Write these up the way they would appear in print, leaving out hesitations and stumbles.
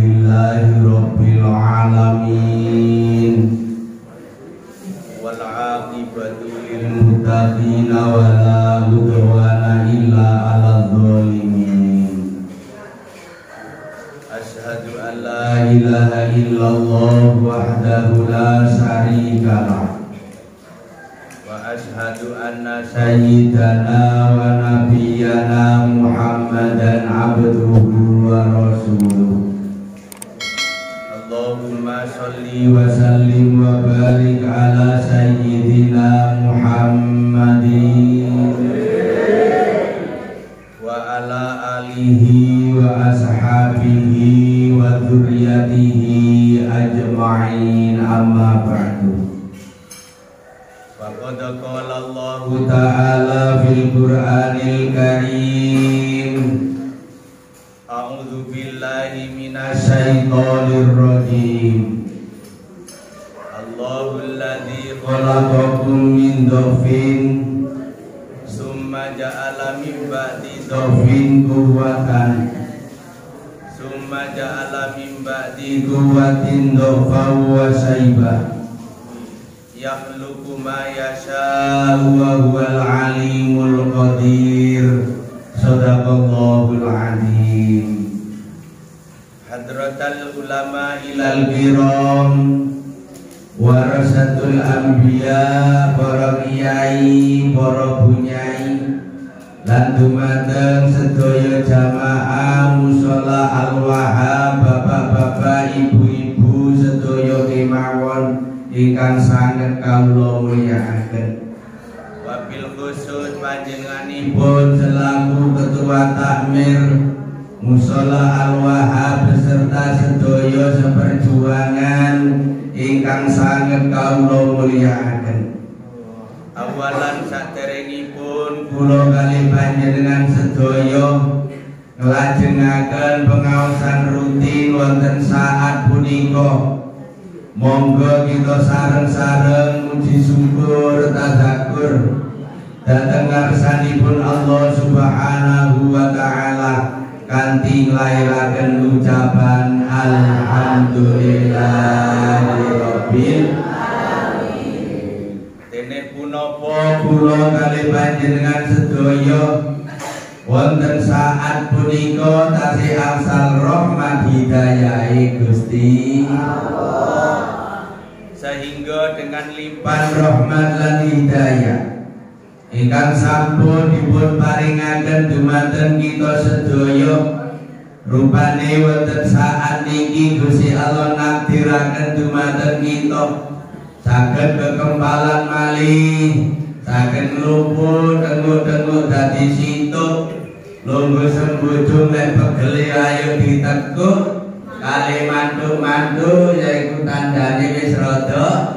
Alhamdulillahi Rabbil Alamin. Wal aqibatu lil muttaqin wa la udwana illa 'alal zalimin. Asyhadu an la ilaha illallah wahdahu la syarika lah. Asyhadu anna sayyidana wa nabiyyana Muhammadan abduhu wa rasuluh. Allahumma sholli wa sallim wa barik ala sayyidina Muhammadin wa ala alihi wa ashabihi wa dzurriyyatihi ajma'in, amma ba'du. Faqad qala Allah Ta'ala fil Qur'anil Karim. A'udzu billahi minasy syaithanir rajim. Allahul ladzi khalaqakum min dhafin summa ja'ala min ba'di dhafin quwwatan summa ja'ala min ba'di quwwatin dhafan wa shaybah yakhluqu ma yasha'u wa huwal alimul qadir. Shadaqallahul azim. Hadratal ulama ilal kiram warasatul anbiya, para kiai, para bunyai lan dumateng sedaya jamaah mushola al-wahab, bapak-bapak, ibu-ibu sedaya kemawon ingkang sanget kawula mulyakaken. Wabil khusus panjenenganipun selaku ketua takmir mushola al-wahab beserta sedaya seperjuangan ingkang sanget kawula mulyakaken. Awalan saderengipun kula kalih panjenengan sedaya nglajengaken pengaosan rutin wonten saat punika. Monggo kita sareng-sareng muji syukur tazakkur dhateng ngarsanipun Allah Subhanahu wa Ta'ala kanthi nglairaken ucapan alhamdulillahirabbil alamin. Dene punapa kula kalih panjenengan sedaya wonten saat punika tasih angsal rahmat hidayahe Gusti Allah, sehingga dengan limpahan rahmat lan hidayah ingkang sampun dipun paringaken dumateng kita sedaya, rupane wonten saat niki Gusti Allah nakdiraken dumateng kita saged kekempalan malih, saged ngluput tenguk-tenguk dadi situk, lungguh sembujung lek pegele ayo ditekuk, kali mantu-mantu yaiku tandane wis rada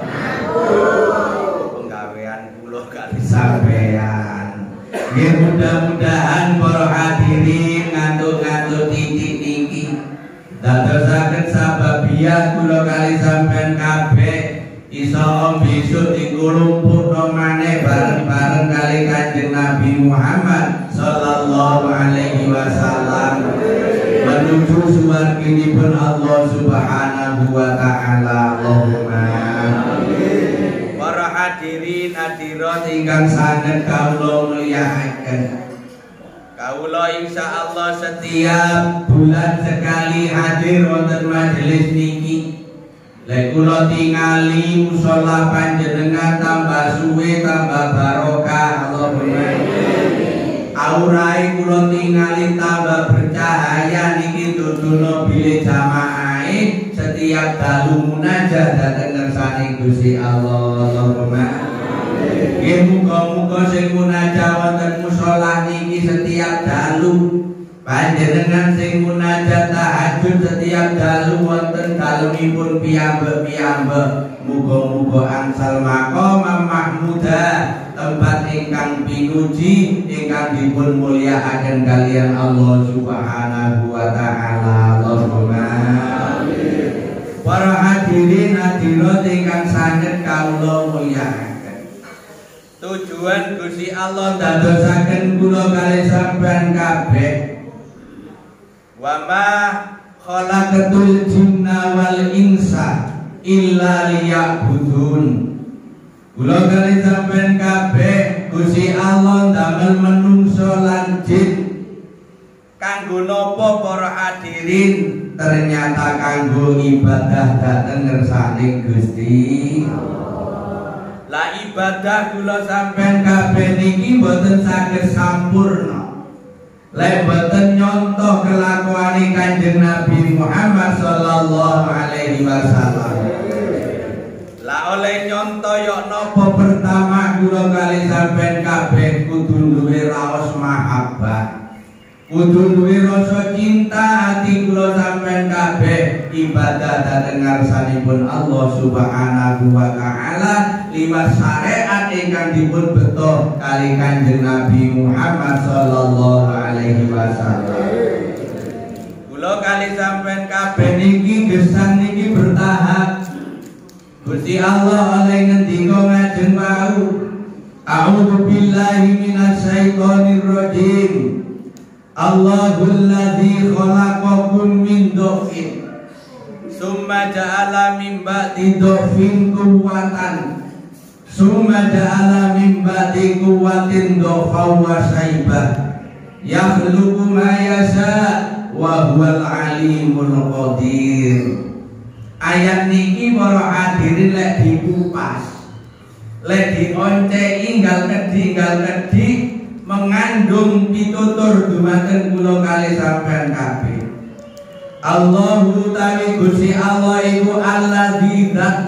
penggawean kula kali sampean. Nggih, mudah-mudahan para hadirin ngantuk-ngantuk titik niki dadosaken sababiyah kula kali sampean kabeh iso besok dikulumpukno maneh bareng-bareng kali Kanjeng Nabi Muhammad sallallahu alaihi wasallam menuju suwarginipun Allah Subhanahu wa Ta'ala. Allahumma amin. Para hadirin hadirat ingkang sanget kawula mulyakaken, kawula insyaallah setiap bulan sekali hadir wonten majelis niki. Lek kula tingali mushola panjenengan tambah suwe tambah barokah. Allahumma amin. Aurai kula tingali tambah bercahaya niki duduno bilih jamaahe setiap dalu munajat dhateng ngersane Gusti Allah. Allahumma amin. Nggih, muga-muga sing munajat wonten mushola niki setiap dalu, panjenengan sing munajat tahajud setiap dalu wonten dalemipun piyambak-piyambak, muga-muga angsal maqam mahmudah, tempat ingkang pinuji ingkang dipun mulyakaken kalian Allah Subhanahu wa Ta'ala. Allahumma amin. Para hadirin hadirat ingkang sanget kawula mulyakaken, tujuan Gusti Allah dadosaken kula kalih sampeyan kabeh wa ma khalaqatul jinna wal insa illa liya'budun. Kula kali sampeyan kabeh Gusti Allah damel menungso lan jin kanggo napa para hadirin? Ternyata kanggo ibadah dhateng ngersane Gusti Allah. Lah ibadah kula sampeyan kabeh niki mboten saged sampurna lek mboten nyontoh kelakuane Kanjeng Nabi Muhammad sallallahu alaihi wasallam. Lah oleh nyontoh yo napa pertama kula kali sampeyan kabeh kudu duwe raos mahabbah. Kudu duwe rasa cinta hati kula sampeyan kabeh ibadah dhateng ngarsanipun Allah Subhanahu wa taala liwat syariat ingkang dipun beto kali Kanjeng Nabi Muhammad sallallahu alaihi wasallam. Kula kali sampeyan kabeh niki gesang niki bertahap. Gusti Allah oleh ngendika ngajeng wau, a'udzu billahi minasyaitonir rajim. Allahul ladzi khalaqakum min dhafin summa ja'ala min ba'di dhafin quwwatan summa ja'ala min ba'di quwwatin dhafan wa shaybah yakhluqu ma yasha wa huwal alimul qadir. Ayat niki para hadirin lek dikupas, lek dionceki inggal kedhi mengandung pitutur dumateng kula kali sampean kabeh. Allahu ta'ala Gusti Allah iku alladzi dzat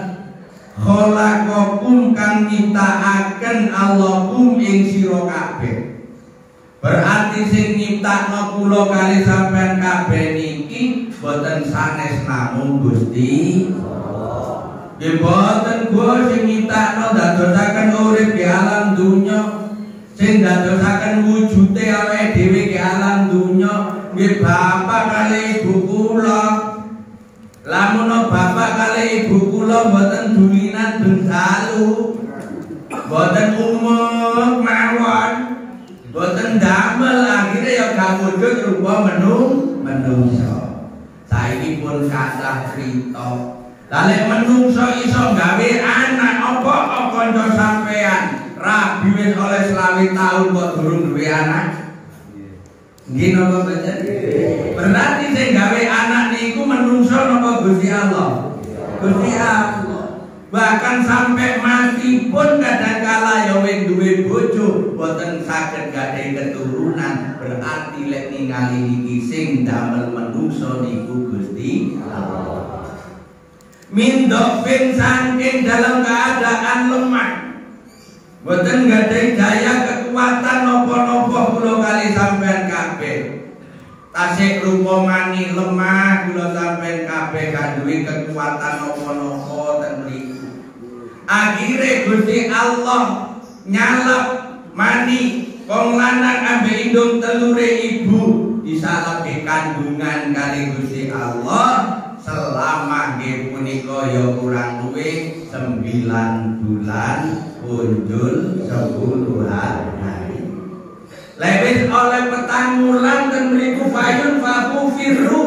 khalaqakum kang nyiptakaken Allahum ing sira kabeh. Berarti sing nyiptakno kula kali sampean kabeh niki boten sanes namung Gusti Allah. Nggih boten Gusti sing nyiptakno dadosaken urip di alam dunya, sing dadosaken wujude awake dhewe di alam dunya nggih bapak kali ibu kula. Lamun bapak kali ibu kula boten dulinan bensalu, boten umum mawon, boten damel akhire ya gak wujud rupa menungso. Saiki pun kathah crita. Lah lek menungso iso gawe anak apa kanca sampean? Rabi wis oleh 20 tahun kok durung duwe anak. Nggih napa mboten? Berarti sing gawe anak niku menungso napa Gusti Allah? Gusti Allah. Bahkan sampai mati pun kadangkala ya wis duwe bojo boten saged gadhe keturunan. Berarti lek ningali iki sing damel menungso niku Gusti Allah. Min dhafin saking dalam keadaan lemah. Boten gadhe daya kekuatan napa-napa kula kali sampean kabeh. Tasik rupa mani lemah kula sampean kabeh gak duwe kekuatan napa-napa ten mriku. Akhire Gusti Allah nyalep mani wong lanang ambek indung telure ibu disalepi kandungan kali Gusti Allah selama nggih punika ya kurang luwih 9 bulan punjul 10 hari. Lewis oleh petangulan ten mriku fayun faku firru.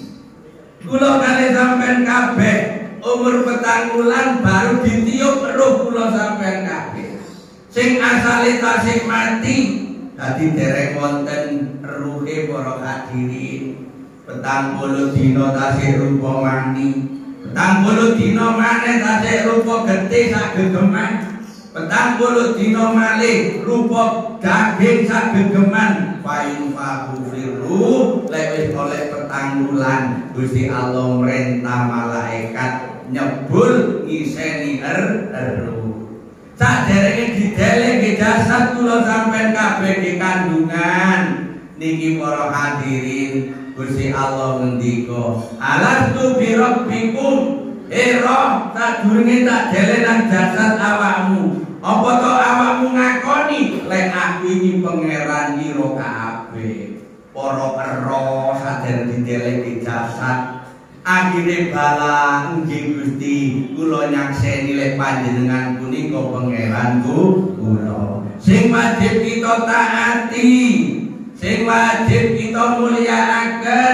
Kula kali sampean kabeh umur petangulan baru ditiup roh kula sampean kabeh. Sing asale tasik mati dadi dereng wonten ruhe para hadirin. 40 dina tasik rupa mani. 40 dina maneh tasik rupa getih sak gegeman. 40 dina malih rupa daging sak gegeman. Fa'in fahufiru lewis oleh petanggulan Gusti Allah merintah malaikat nyebul ngiseni eru. Saderenge dideleke jasad kula sampean kabeh di kandungan niki para hadirin Gusti Allah ngendika alastu bi rabbikum roh sadurunge tak delenan jasad awakmu apa to awakmu ngakoni lek aku iki pangeran ira kabeh para ero sadher dideleke jasad akhire bala nggih Gusti kula nyakseni lek panjenengan punika pangeranku kula sing wajib kita taati sing wajib kita mulyakaken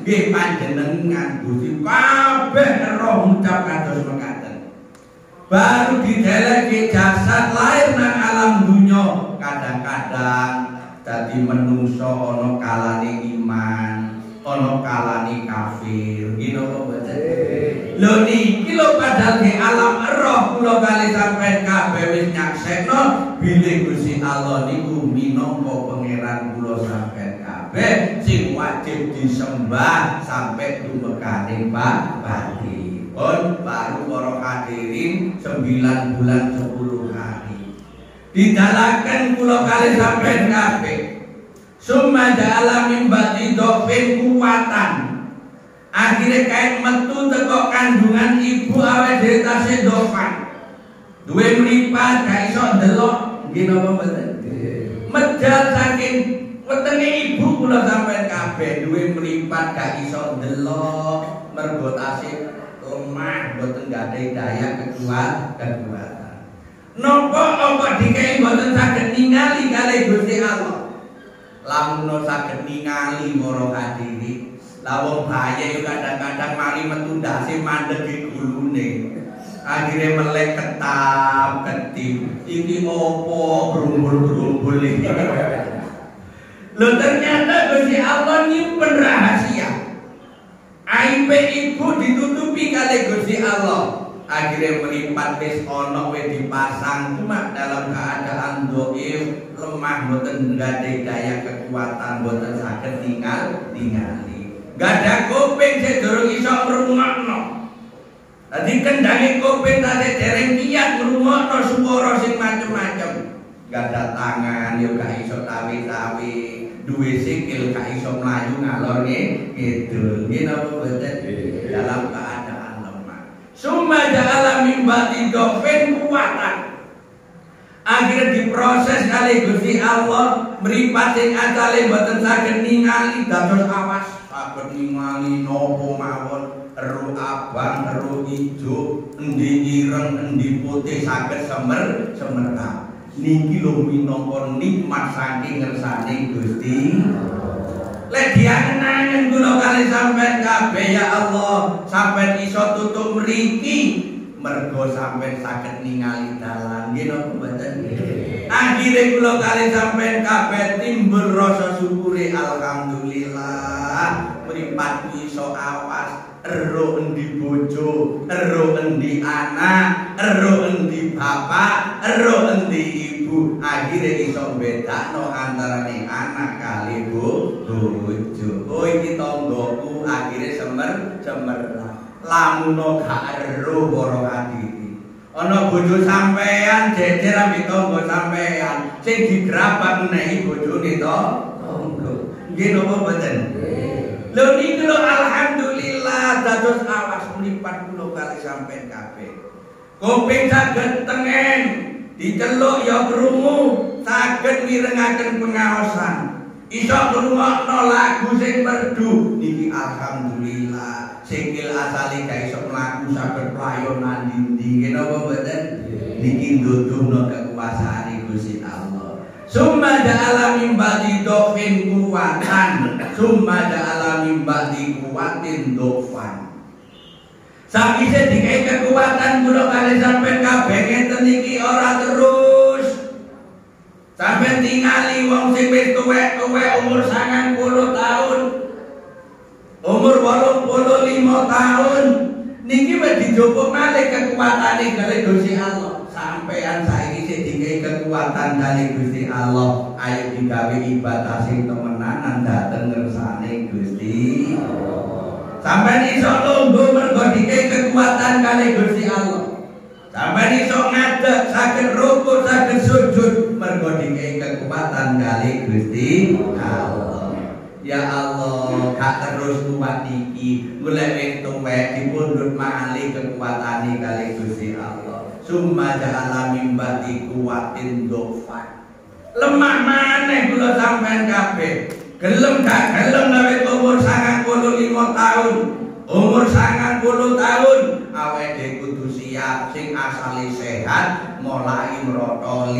nggih panjenengan Gusti kabeh roh ngucap kados mekaten. Baru dideleke jasad lahir nang alam dunya, kadang-kadang dadi menungso ana kalane iman, ana kalane kafir. Nggih napa mboten? Lho niki lho padahal di alam roh kula kali sampeyan kabeh wis nyaksekno bilih Gusti Allah niku minangka pangeran kula sampeyan kabeh sing wajib disembah sampai dumekaning pati. Pun baru para hadirin 9 bulan 10 hari didalaken kula kali sampeyan kabeh. Summa ja'ala min ba'di dhofin kuwatan. Akhirnya kain metu teko kandungan ibu awet dhewe tasih dhofan. Duwe mripat gak iso ndelok, nggih napa mboten? Medal saking wetenge ibu kula sampeyan kabeh duwe mripat gak iso ndelok mergo tasih lemah mboten gadai daya kekuatan. Napa apa dikei mboten saged ningali kalih Gusti Allah. Lamun saged ningali para hadirin. Lah wong bayi kadang-kadang mari metu ndase mandeg di gulune. Akhire melek ketap ketip. Iki opo grumbul-grumbul iki. Lho ternyata Gusti Allah nyimpen rahasia. Aib ibu ditutupi kali Gusti Allah. Akhirnya melipat wis ana wis dipasang cuma dalam keadaan dhaif, lemah mboten nggade daya kekuatan mboten saged ningali. Gak ada kuping sing durung iso ngrungokno. Dadi kendhange kuping tasih dereng kiyat ngrungokno swara sing macem-macem. Gak ada tangan yo gak iso tawi-tawi. Duwe sikil gak iso mlayu ngalor ngidul. Nggih napa mboten? Dalam keadaan lemah. Summa ja'ala min ba'di dhofin kuwatan. Akhirnya diproses kali Gusti Allah mripat sing asale mboten saged ningali dados awas saged ningali napa mawon ero abang ero ijo endi ireng endi putih saged semerap. Niki lho minangka nikmat saking ngersane Gusti. Lek diangen-angen kula kali sampean kabeh ya Allah, sampean iso tutup mriki mergo sampean saged ningali dalan. Nggih napa mboten? Akhire kula kali sampean kabeh timbul rasa syukure alhamdulillah. Mripat iso awas ero endi bojo, ero endi anak, ero endi bapak, ero endi ibu. Akhire iso bedakno antarane anak kali bojo. Oh iki tanggoku akhire cemerlang. Lamun gak ero para hadirin. Ana bojo sampean jejer ambek tangga sampean sing digrabak menehi bojone to tangga. Nggih napa mboten? Lho niku lho alhamdulillah dados awas mlipat kula kali sampean kabeh. Kuping saged tengen, diceluk ya krungu, saged mirengaken pengaosan. Iso ngrungokno lagu sing merdu niki alhamdulillah. Sikil asale gak iso mlaku saged playonan dinding. Nggih napa mboten? Niki nduduhno kekuasaane Gusti Allah. Summa ja'ala min ba'di dhofin kuwatan, summa ja'ala min ba'di kuwatin dhofan. Sakwise dikai kekuatan kula kali sampean kabeh ngeten iki ora terus. Sampeyan tingali wong sing wis tuwek-tuwek umur 90 tahun. Umur 85 tahun niki wis dijupuk malih kekuatane kali Gusti Allah. Sampeyan saiki sing dikai kekuatan kali Gusti Allah, ayo digawe ibadah sing temenanan dateng ngersane Gusti Allah. Sampeyan iso lungguh mergo dikai kekuatan kali Gusti Allah. Sampeyan iso ngadeg saged rukuk saged sujud mergo dikai kekuatan kali Gusti Allah. Ya Allah, gak terus kuat iki, golek wing tuwek dipundhut malih kekuatane kali Gusti Allah. Summa ja'ala min ba'di kuwatin dhofan. Lemah maneh kula sampean kabeh. Gelem gak gelem awet umur 95 tahun. Umur 90 tahun awake kudu siap sing asale sehat mulai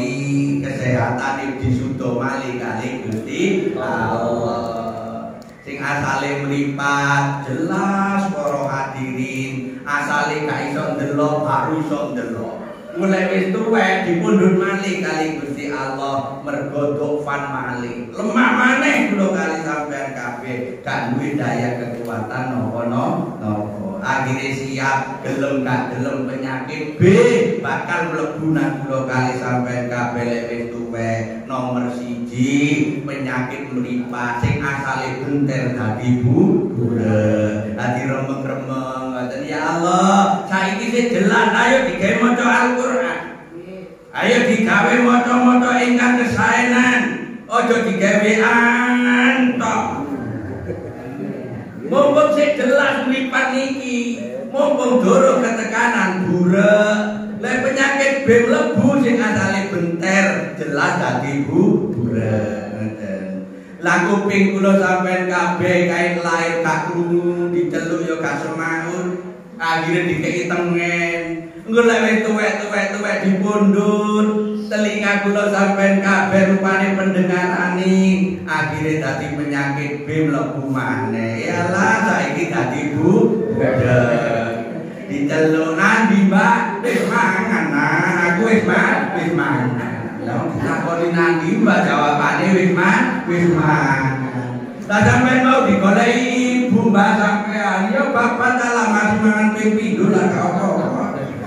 merotoli kesehatan disudo malih kali Gusti Allah. Sing sing asale mripat jelas para hadirin asale gak iso ndelok baru iso ndelok mulai wis tuwek dipundhut malih kali Gusti Allah mergo dofan malih lemah maneh kula kali sampean kabeh gak duwe daya kekuatan napa akhirnya siap gelem gak gelem penyakit B bakal mlebu nang kula kali sampean kabeh lek wis tuwek nomor 1 penyakit mripat sing asale benter dadi bulet dadi remeng-remeng ngoten ya Allah saiki sing jelas ayo digawe maca Al-Qur'an ayo digawe maca-maca ingkang kesaenan aja digawean tok mumpung sing jelas mripat niki mumpung durung ketekanan burek lek penyakit B mlebu sing asale benter jelas dadi burek ngoten lah kuping kula sampean kabeh kae lair gak krungu diceluk ya gak semaun akhire dikeki tengen engko lek wis tuwek dipundhut telinga kula sampean kabeh rupane pendengarane akhire dadi penyakit B mlebu maneh yalah saiki dadi budek diceluk nandi Mbak wis mangan nah aku wis mangan lha takoni nandi Mbak jawabane wis mangan lah sampean mau digoleki ibu Mbak sampean ya bapak dalam masih mangan ping pindho lah gak apa-apa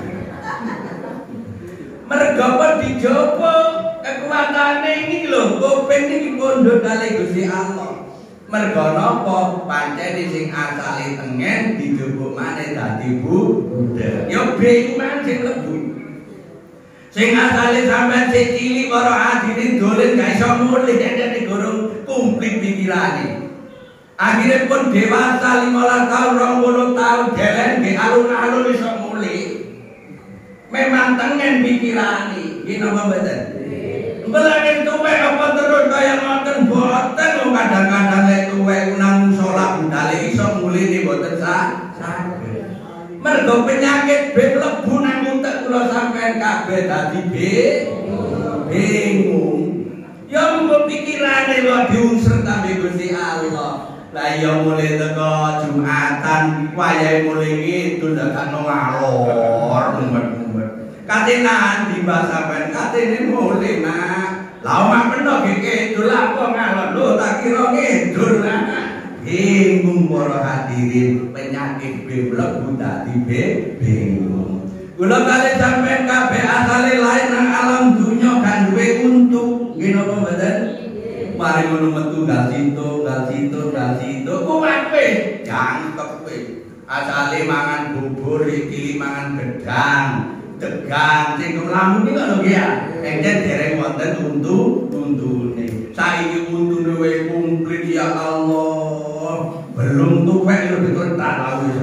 mergo dijopo kekuatane iki lho kuping iki pundhut kali Gusti Allah mergo napa pancene sing asale tengen dijupuk maneh dadi budek ya bingung sing lebu sing asale sampean sing cilik para hadirin dolen gak iso mulih dadi gorong kumplit pikirane akhirnya pun dewasa 15 tahun 20 tahun jalan ke alun-alun iso mulih memang tengen pikirane iki napa mboten Mbelakin tuwek apa terus kaya ngoten boten kadang-kadang lek tuwek nang musala budale iso mulih boten saged. Mergo penyakit B mlebu nang utek kula sampean kabeh dadi bingung. Ya mbok pikirane lho diunsur tambe Gusti Allah. Lah ya mulih teko Jumatan wayahe mulih ngidul gak ngalor mumet-mumet. Katenan di bahasa sampean katene mulih nak. Lah omah peno kidul apa ngalor lho tak kira ngidul nak. Bingung para hadirin penyakit B mlebu dadi bingung. Kula kali sampean kabeh asale lain nang alam dunya kan duwe untu. Nggih napa mboten? Mari ngono metu gal situ kuwape jangkep kowe. Asale mangan bubur iki mangan gedang. Degan sing lamun iki lho ya. Encen dereng wonten untune. Saiki untune wis komplit ya Allah. Belum tuwek lho diketan wis.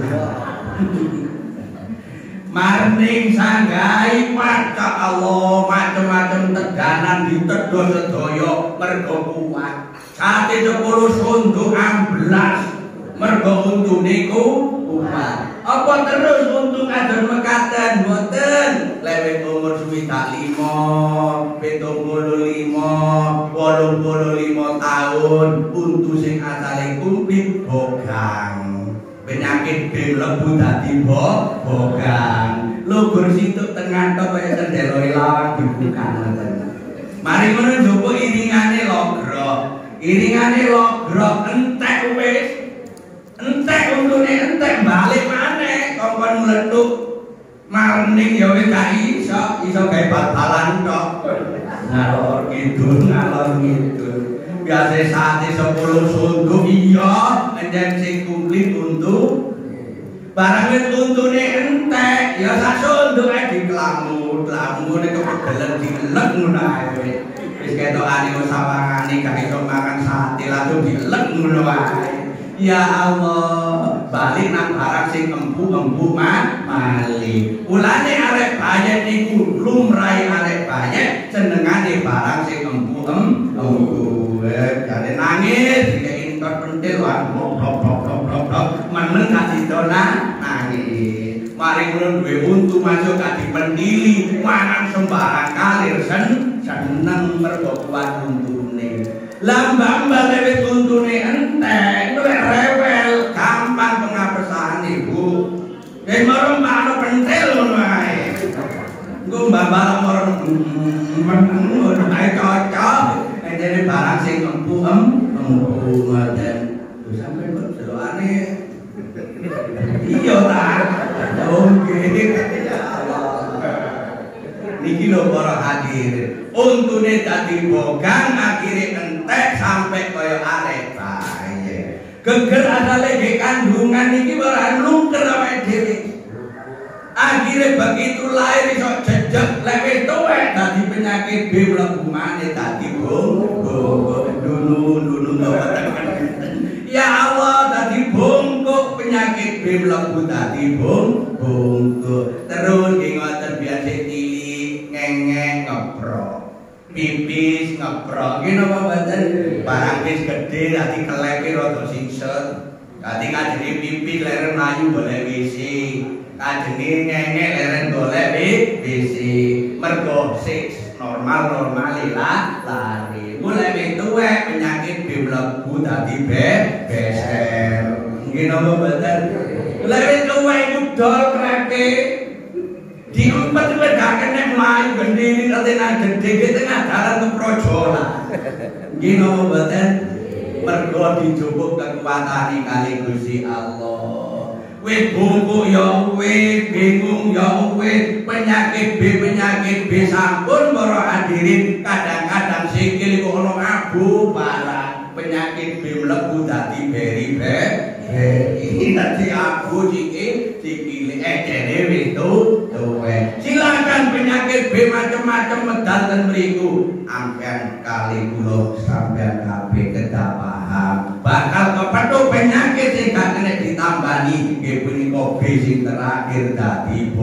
Marning sanggai maka Allah macam-macam teganan ditedhos sedaya mergo kuat. Sate 10 sunduk amblas mergo untune kuat. Apa terus untung kadon mekaten mboten lewet umur 25, 75, 85 tahun untu sing asale kumplit bogang penyakit B mlebu dadi bogang lugur situk tengah tok kaya sendelo lawang dibuka ngoten mari ngono njupuk iringane logro entek wis entek untune entek balik maneh kongkon mletuk marning ya wis gak iso gawe bal-balan tok ngalor ngidul biasa sate 10 sunduk iya enjen sing kumplit untuk barang wis untune entek ya sak sunduk ae diklamut ngene kepegelen dilek ngono ae wis ketokane sawangane gak iso makan sate langsung dilek ngono ae. Ya Allah, balik nang barang sing empuk-empuk malih. Ulane arek bayet niku lumrahe arek bayet senengane barang sing empuk-empuk. Jare nangis dikeki entot pentil wae meneng gak didona nangis. Mari ngono duwe untu masuk gak dipendili mangan sembarang kalir seneng mergo kuat untune. Lambang lewat tuntune entek, lewat rewel, gampang pengapesan ibu. Kayak marung mana pentil mulai. Gue mbak-mbak marung meneng, ayo cocok. Jadi barang sing empuk dan sampai kok aneh. Iya tak? Oke. Niki lho para hadir. Untune dadi bogang akhire entek sampai kaya arek bae. Geger asale ge kandungan niki ora lungker awake dhewe. Akhire begitu lahir iso jejeg lek tuwek dadi penyakit B mlebu maneh dadi dulu ya Allah dadi bongkok penyakit B mlebu dadi bongkok terus nggih ngoten biasa ngengek ngeprok pipis ngeprok nggih napa mboten barang wis gedhe dadi kelepe rada singset dadi kadene pipis leren mlayu golek WC kadene ngengek leren golek WC mergo normal lari mulai tuwek penyakit B mlebu dadi beser nggih napa mboten mulai tuwek budal krepe diumpet wis gak kena mlayu gendhi katene gedhe tengah dalan ke projola nggih napa mboten mergo dijupuk kekuatane kali Gusti Allah wis bungkuk ya wis bingung ya wis penyakit B sampun para hadirin kadang-kadang sikil kok ono abu barang penyakit B mlebu dadi beri iki dadi abu sikile ejene wis tuwek silakan penyakit B macam-macam medal ten mriku ampean kali kula sampean kabeh kedah paham bakal kepethuk penyakit sing gak kena ditambani nggih punika B sing terakhir dadi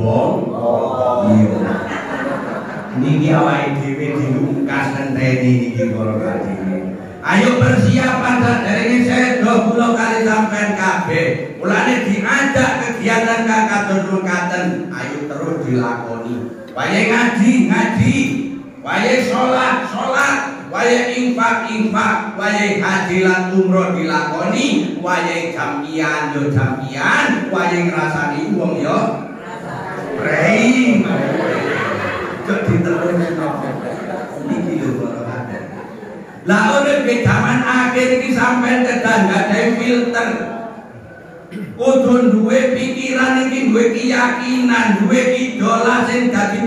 iya niki awake dhewe dilungkas ngenteni niki para hadirin ayo persiapan saderenge sedo kula kali sampean kabeh mulane diajak kegiatan katon ayo terus dilakoni wayahe ngaji wayahe salat wayahe infak wayahe haji lan umroh dilakoni wayahe jampian wayahe ngrasani wong yo prei kok diterusne niki lho para hadirin lah urip ke zaman akhir iki sampean kedah gadahi filter kudu duwe pikiran iki duwe keyakinan duwe idola sing dadi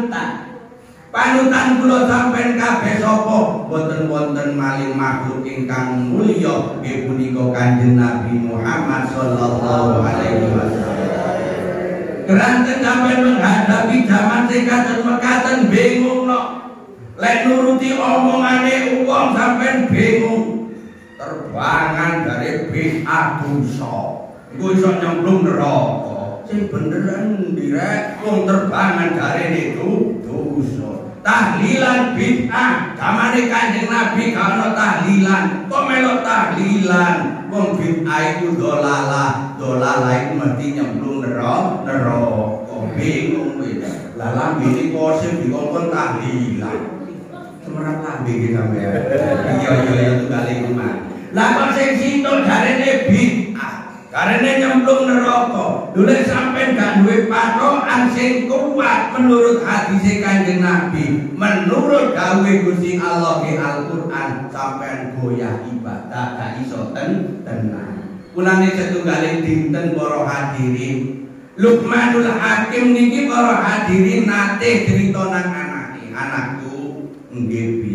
panutan kula sampean kabeh sapa boten wonten maling makhluk ingkang mulya nggih punika Kanjeng Nabi Muhammad sallallahu alaihi wasallam keranten sampean menghadapi zaman sing katen bingung no lek nuruti omongane wong sampean bingung terbangan dari bid'ah dosa iku iso nyemplung neraka sing beneran direk wong terbangan dari itu dosa tahlilan bid'ah zamane Kanjeng Nabi kana tahlilan kok melok tahlilan wong bid'ah iku dolalah iku mesti nyemplung neraka bingung wis lah lambene kosip dikongkon tahlilan semerap lambe iki sampean iya kali rumah lah kok sing situ jarene bid'ah karena nyemplung neraka dulu sampai gak duwe patokan sing kuat menurut hadis Kanjeng Nabi menurut dawuh Gusti Allah di Al-Qur'an sampean goyah ibadah gak iso tenang kulane setunggaling dinten para hadirin Luqmanul Hakim niki para hadirin nate cerita nang anakku nggih bi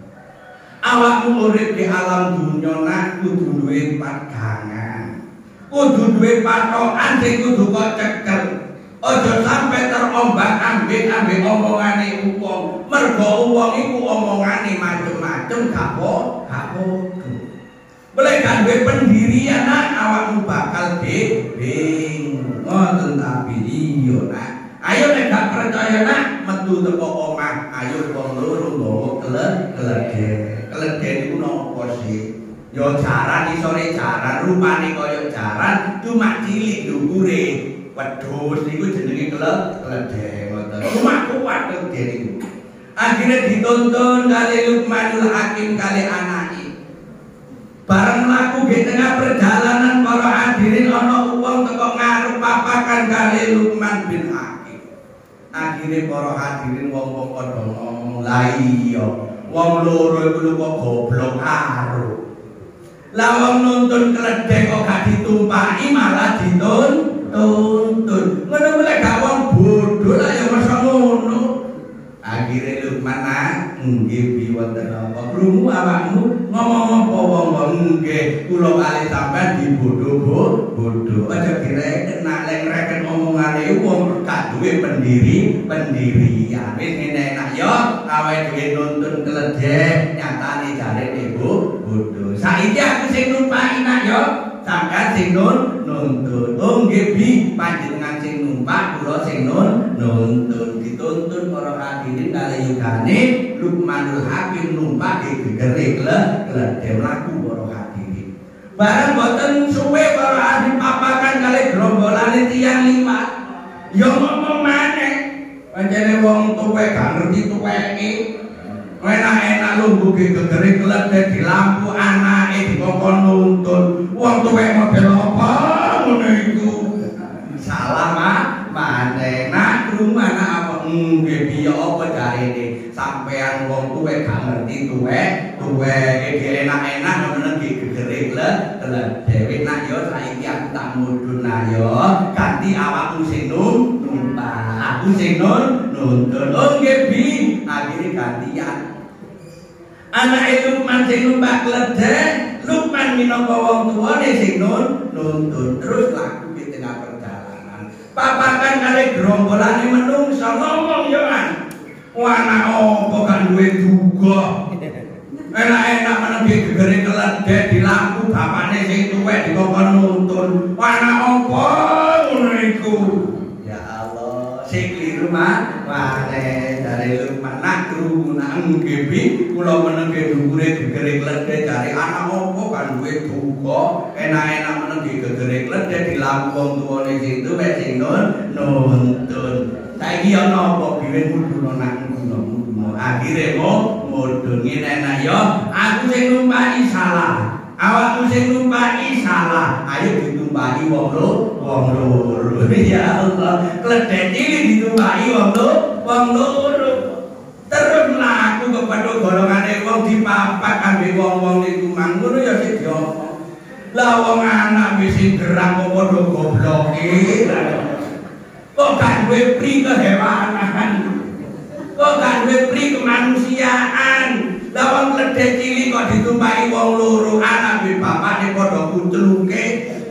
awakmu urip di alam dunya nak kudu duwe padangan kudu duwe patokan sing kudu kok cekel aja sampe terombak-ambing omongane wong mergo wong iku omongane macem-macem gak podo boleh gak duwe pendirian nak awakmu bakal bingung ngoten tapi iya nak ayo nek gak percaya nak metu teko omah ayo wong loro nggawa keledhen iku napa sih yo jaran isore jaran rupane kaya jaran cuma cilik ndukure wedhus niku jenenge keledhen ngoten cuma kuat keledhen niku akhire dituntun kali Luqmanul Hakim kali anake di tengah perjalanan para hadirin ana wong teko ngarep papakan kali Luqman bin Hakim. Akhire para hadirin wong-wong padha ngomong, "Lah iya, wong loro iku kok goblok karo." Lah wong nuntun kledhek kok gak ditumpaki malah dituntun. Ngono kuwi gak wong bodho lah ya masa ngono. Akhire Luqman nggih bi wonten apa krungu awakmu ngomong apa wong nggih kula kali sampean dibodho-bodho aja direken nak lek ngreken omongane wong gak duwe pendirian wis ngene enak ya awake dhewe nuntun kledhek nyatane jarene bodho saiki aku sing numpaki nak ya sampean sing nuntun oh nggih bi panjenengan sing numpak kula sing nuntun dituntun para hadirin kali yugane Luqmanul Hakim numpak gegere kledhe mlaku para hadirin. Bareng boten suwe para hadirin papakan kali gerombolane tiyang liwat. Ya ngomong maneh. Pancene wong tuwek gak ngerti tuweke. Enak-enak lungguh gegere kledhe di lampu anake dikokon nuntun. Wong tuwek model apa ngono iku? Salah maneh. Nak rumah nak apa nggih piye apa jarene? Sampean wong tuwek gak ngerti tuwek iki enak-enak ngono iki gegere kledhe nak yo saiki aku tak mudhun yo ganti awakmu sing numpak aku sing nuntun oh nggih bi akhire gantian anake Luqman sing numpak kledhe Luqman minangka wong tuwane sing nuntun terus laku di tengah perjalanan papakan kali gerombolane menungso ngomong yo wana apa kan duwe duga enak-enak menengge gegere kledhe di lampu bapane sing tuwek dikokon nuntun wana apa ngono iku ya Allah sing kliru maneh dari Luqman nak krungu nak nggih bi kula menengge dhuwure gegere kledhe jare anak apa kan duwe duga enak-enak menengge gegere kledhe di lampu wong tuwane sing tuwek sing nuntun saiki ana apa biyen mudhun nak akhire mudhun ngene ya aku sing numpaki salah awakmu sing numpaki salah ayo ditumpaki wong loro ya Allah kledhe cilik ditumpaki wong loro terus mlaku kepada golongane wong dipapak ambek wong-wong niku ngono ya sik diopo lah wong anak wis gerang kok padha gobloke kok gak duwe pri kehewanan kok gak duwe pri kemanusiaan lah wong kledhe cilik kok ditumpaki wong loro anak be bapake padha kucluke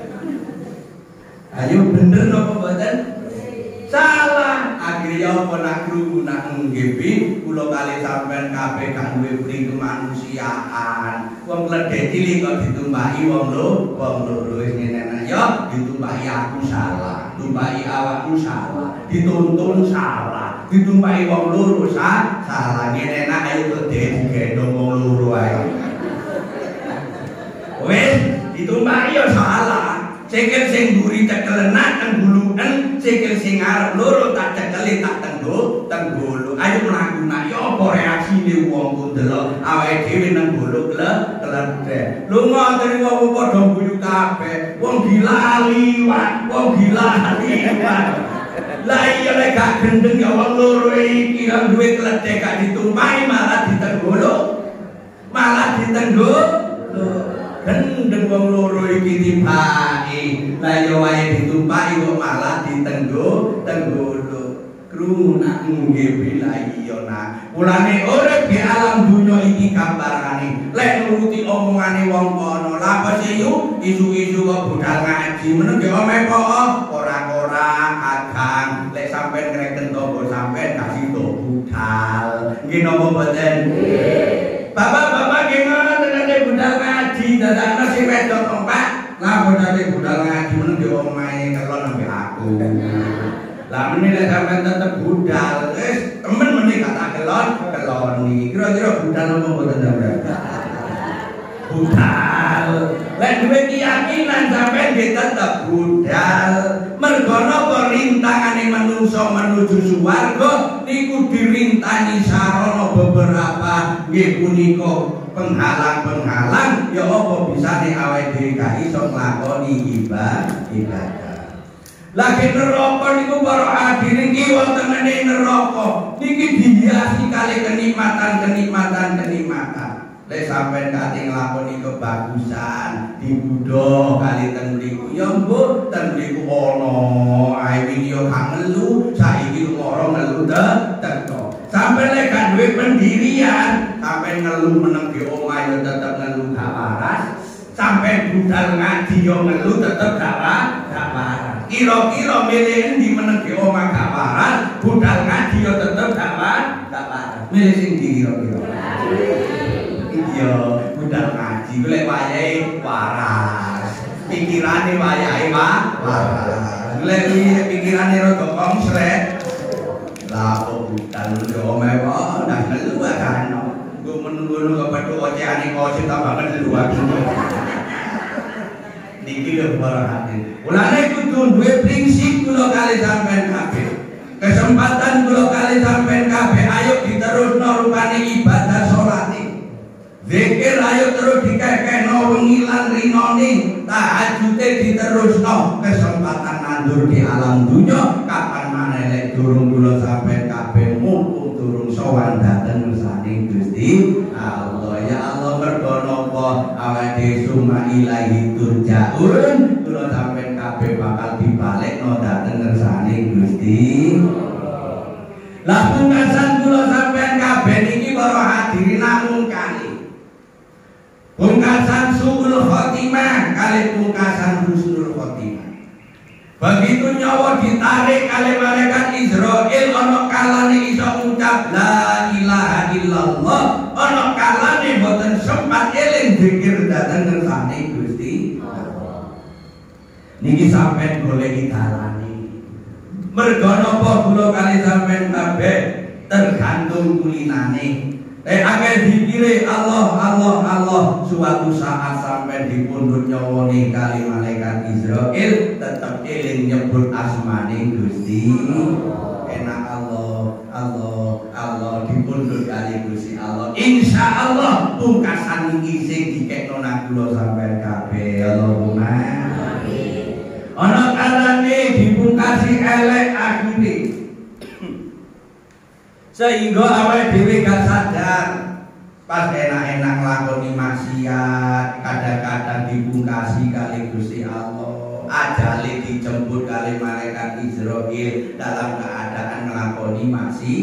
ayo bener napa mboten salah akhirnya apa nak krungu nak nggih bi kula kali sampean kabeh gak duwe pri kemanusiaan wong kledhe cilik kok ditumpaki wong loro wis ngene ya ditumpaki aku salah ditumpaki awakmu salah dituntun salah ditumpaki wong loro salah ngene enak ayo kledhe digendong wong loro ae wis ditumpaki ya salah sikil sing mburi cekelenak teng guluken sikil sing arep loro tak cekeli tak tenggolo ayo mlaku nak ya apa reaksine wong ku ndelok awake dhewe nang golo kledhe lunga dari wong padha guyu kabeh wong gila liwat lah iya lek gak gendeng ya wong loro iki nang duwe kledhe gak ditumpaki malah ditenggolo gendeng wong loro iki dipaki lah ya wae ditumpaki kok malah ditenggolo krungu nak nggih bila iya nak mulane urip di alam dunya iki gambarane lek nuruti omongane wong kono lha apa sih isu-isu kok budal ngaji meneng ya omeh kok ora agang lek sampean ngreken toko sampean kasih to budal nggih napa mboten bapak-bapak gimana tenan budal ngaji dadakno sing wedok tempat lah bodane budal ngaji meneng ya omahe kelon ambek aku lah meneh lek sampean tetep budal wis temen meneh kata keloni kira-kira budal apa mboten sampean budal lek duwe keyakinan sampean nggih tetep budal mergo napa rintangane manungsa menuju swarga niku dirintangi sarana beberapa nggih punika penghalang-penghalang ya apa bisane awake dhewe gak iso nglakoni ibadah. Lagi neraka niku para hadirin iki wontenane neraka niki dihiasi kali kenikmatan. Lek sampean kate nglakoni kebagusan dibudo kali ten mriku ya mbok ten mriku ana ae wingi yo gak ngelu saiki loro ngelu teko. Sampeyan lek gak duwe pendirian sampeyan ngelu meneng di omah yo tetep ngelu gak waras. Sampeyan budal ngaji yo ngelu tetep gak waras. Kira-kira milih endi meneng di omah gak waras, budal ngaji yo tetep gak waras. Milih sing ndi kira-kira? Iya, budal ngaji golek wayahe waras. Pikirane wayahe waras. Golek pikirane rada konsret. Lah kok budal yo mewah ndak ngelu kan. Nggo menunggu kepethuk oceane kok tambah ngelu aku. Niki lho para hadirin. Mulane kudu duwe prinsip kula kali sampean kabeh. Kesempatan kula kali sampean kabeh ayo diterusno rupane ibadah salat. Zikir ayo terus dikekekno wengi lan rinone, tahajute diterusno, kesempatan nandur di alam dunya kapan maneh lek durung kula sampean kabeh mumpung durung sowan dhateng ngersane Gusti Allah. Ya Allah mergo napa awake summa ilahi turjaun, kula sampean kabeh bakal dibalekno dhateng ngersane Gusti. Lah pungkasan kula sampean kabeh niki para hadirin namung kali pungkasan su'ul khotimah kali pungkasan husnul khotimah. Begitu nyawa ditarik kali malaikat Israel, ana kalane iso ngucap la ilaha illallah, ana kalane boten sempat eling zikir dhateng ngersane Gusti Allah. Niki sampean goleki dalane. Mergo napa kula kali sampean kabeh tergantung kulinane. Akeh dikire Allah suatu saat sampai di pundut nyawone kali malaikat Israel tetap eling nyebut asmane Gusti. Enak Allah di pundut kali Gusti Allah. Insyaallah pungkasan iki sing dikekno nang kula sampean kabeh. Allahumma amin. Ana kalane dipungkasi elek akhire. Sehingga awake dhewe gak sadar pas enak-enak nglakoni maksiat kadang-kadang dipungkasi kali Gusti Allah, ajale dijemput kali malaikat Israil dalam keadaan nglakoni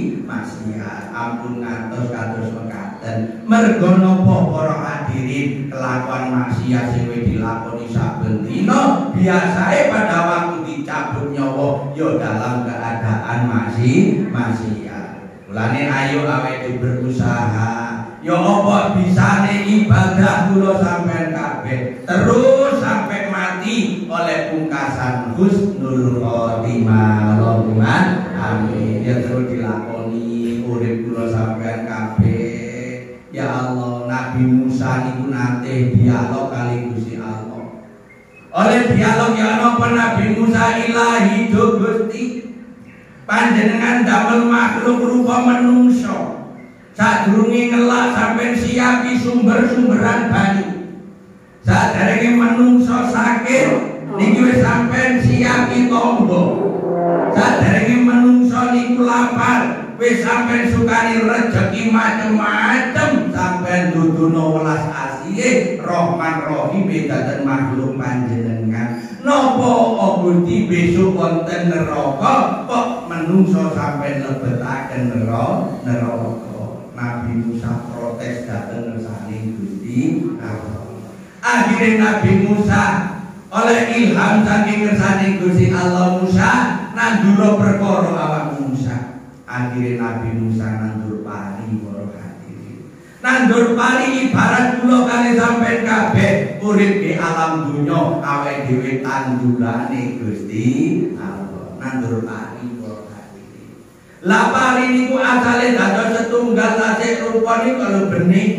maksiat. Ampun ngantos kados mekaten. Mergo napa para hadirin kelakuan maksiat sing dilakoni saben dina biasae pada waktu dicabut nyawa ya dalam keadaan maksiat. Mulane ayo awake berusaha. Ya apa bisane ibadah kula sampean kabeh terus sampai mati oleh pungkasan husnul khotimah. Allahumma amin. Ya terus dilakoni urip kula sampean kabeh. Ya Allah, Nabi Musa niku nate dialog kali Gusti Allah. Oleh dialog ya napa Nabi Musa ilahi do Gusti panjenengan damel makhluk rupa menungso sadurunge ngelak sampeyan siapi sumber-sumberan banyu. Saderenge menungso sakit niki wis sampeyan siapi tombo. Saderenge menungso niku lapar wis sampeyan sukani rejeki macem-macem sampeyan dudono welas asih Rahman Rahim dhateng makhluk panjenengan. Napa Gusti besok wonten neraka kok menungso sampai lebetaken neraka. Nabi Musa protes dhateng ngersane Gusti Allah. Akhire Nabi Musa oleh ilham saking ngersane Gusti Allah, Musa nandur perkara awak Musa. Akhire Nabi Musa nandur pari para hadirin. Nandur pari ibarat kula kali sampean kabeh urip di alam dunya awake dhewe tandurane Gusti Allah. Nandur pari para hadirin. Lah pari niku asale dados setunggal tasik rupane kalau benih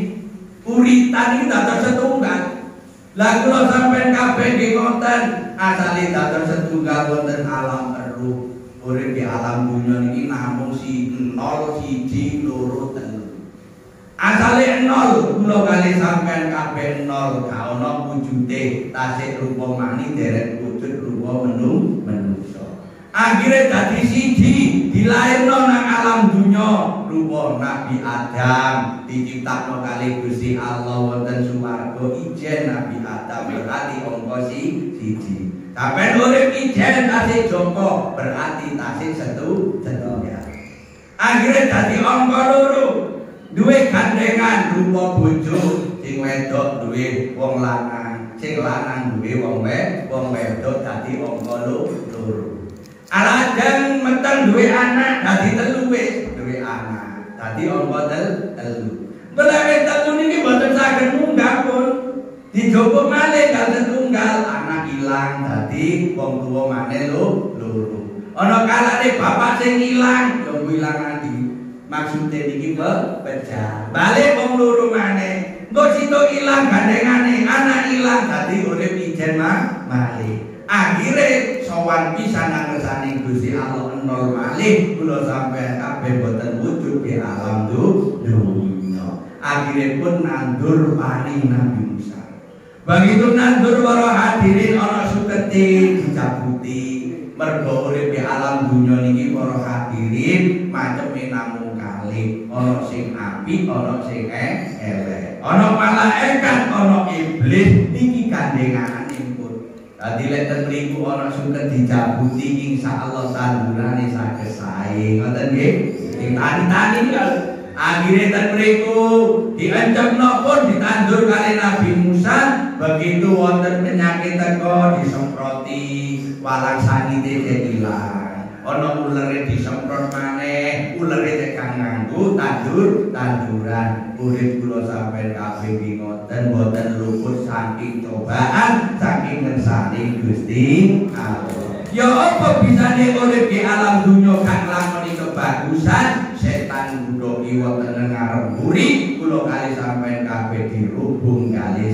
uritan iki dados setunggal. Lah kula sampean kabeh nggih ngoten asale dados setunggal wonten alam ruh. Urip di alam dunya niki namung si 0 1 2 3. Asale nol, kula kali sampean kabeh nol, gak ana wujude tasih rupa mani derek wujud rupa menungso. Akhire dadi siji, dilairno nang alam dunya rupa Nabi Adam, diciptakno kali Gusti Allah wonten swarga ijen Nabi Adam berarti angka siji. Sampeyan urip ijen tasih joko berarti tasih setunggal. Akhire dadi angka loro. Duwe gandengan rupa bojo, sing wedok duwe wong lanang, sing lanang duwe wong wedok dadi angka loro. Alajeng meteng duwe anak dadi telu wis duwe anak. Dadi angka telu. Belawe telu niki mboten saged munggah pun. Dijupuk malih kalih tunggal, anak ilang dadi wong tuwa maneh loro. Ana kalane bapak sing ilang, yo ilang ati. Maksudnya niki pecah. Balik wong loro maneh. Engko situ ilang gandengane, anak ilang dadi urip ijen malih. Akhire sowan pisan nang ngersane Gusti Allah nol malih kula sampeyan kabeh boten wujud di alam dunya. Akhire pun nandur paring Nabi Musa. Begitu nandur para hadirin ana suketi dicabuti. Mergo urip di alam dunya niki para hadirin maceme namung kalih, ana sing apik, ana sing elek. Ana malaikat, ana iblis niki gandenganipun. Dadi lek ten mriku ana suket dicabuti insyaallah tandurane saged sae. Ngoten nggih? Ditani-tani akhire ten mriku diencemno pun ditandur kali Nabi Musa. Begitu wonten penyakit teko disemproti walang sangite ilang. Ana ulere disemprot maneh, ulere tekan nganggo tanduran. Urip kula sampeyan kabeh iki ngoten boten luput saking cobaan, saking ngersane Gusti Allah. Ya apa bisane urip di alam dunya gak nglakoni kebagusan, setan nggodhoki wonten ngarep mburi, kula kali sampeyan kabeh dirubung kali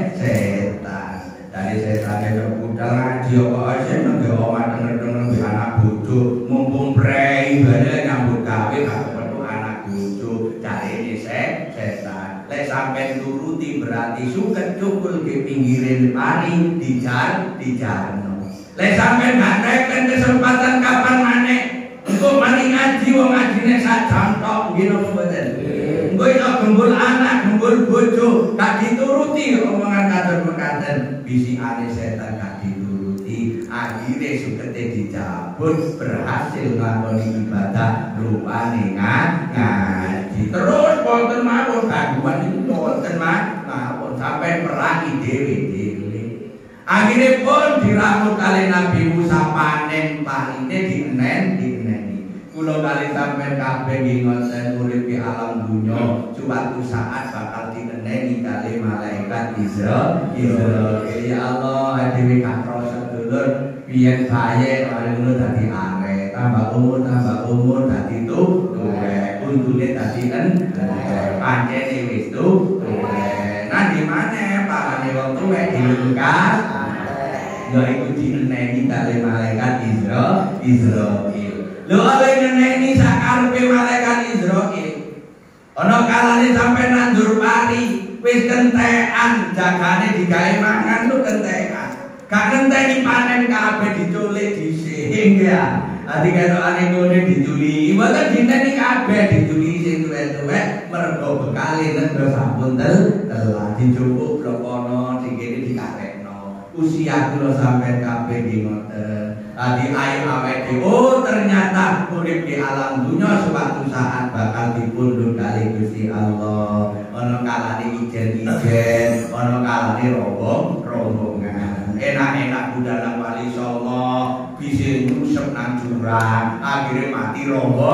setan. Dari setan itu budal ngaji kok aja nang omah denger-denger di anak bojo mumpung prei bane nyambut gawe gak perlu anak bojo carine setan. Lek sampean turuti berarti suket cukul ke pinggirin pari dijarno. Lek sampean gak neken kesempatan kapan maneh engko mari ngaji wong ngajine sak jam tok nggih napa mboten. Engko iso gembul anak, gembul bojo gak dituruti omongan kader-kader bisikane setan gak dituruti. Akhire sukete dicabut berhasil nglakoni ibadah rupane ngaji. Terus wonten mawon gangguan niku wonten mawon sampai perangi dhewe-dhewe. Akhire pun diramut kali Nabi Musa panen paline dineni. Kula kali sampeyan kabeh nggih ngoten urip di alam dunya suatu saat bakal dineni kali malaikat Israil. Ya Allah, dhewe katro sedulur biyen baye kali ngono dadi awet, tambah umur dadi tuwek, untune dadi pancene wis tuwek. Nah di maneh parane wong tuwek dilungkas. Ya iku dineni kali malaikat Israil. Lho ale ngeneni sakarepe malaikat Israil. Ana kalane sampe nandur pari, wis kentekan jagane digawe mangan lu kentekan. Gak ngenteni panen kabeh diculik dhisik ya. Ati ketokane ngene diculi, mboten dineni kabeh diculi sing tuwek-tuwek mergo bekale nendo sampun telah dicukuk blokono sing kene dikarekno. Usia kula sampeyan kabeh nggih ngoten. Tadi ayo awake oh ternyata urip di alam dunya suatu saat bakal dipundhut kali Gusti Allah. Ana kalane ijen-ijen, ana kalane rombongan. Enak-enak budal wali songo bisa nyusep nang jurang, akhirnya mati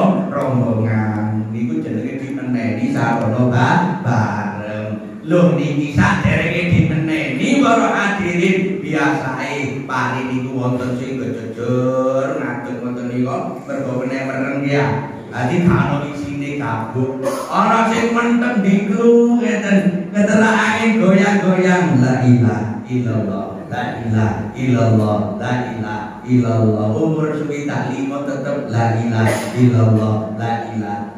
rombongan. Niku jenenge dimeneni sarana bareng. Lho niki saderenge dimeneni para hadirin biasae pari niku wonten sing jejer ngadeg ngoten niku mergo meneh mereng ya. Dadi ana isine kabuk. Ana sing menteng diklu ngeten, ngetela angin goyang-goyang la ilaha illallah. La ilaha illallah, la ilaha illallah. Umur suwi tak limo tetep la ilaha illallah, la ilaha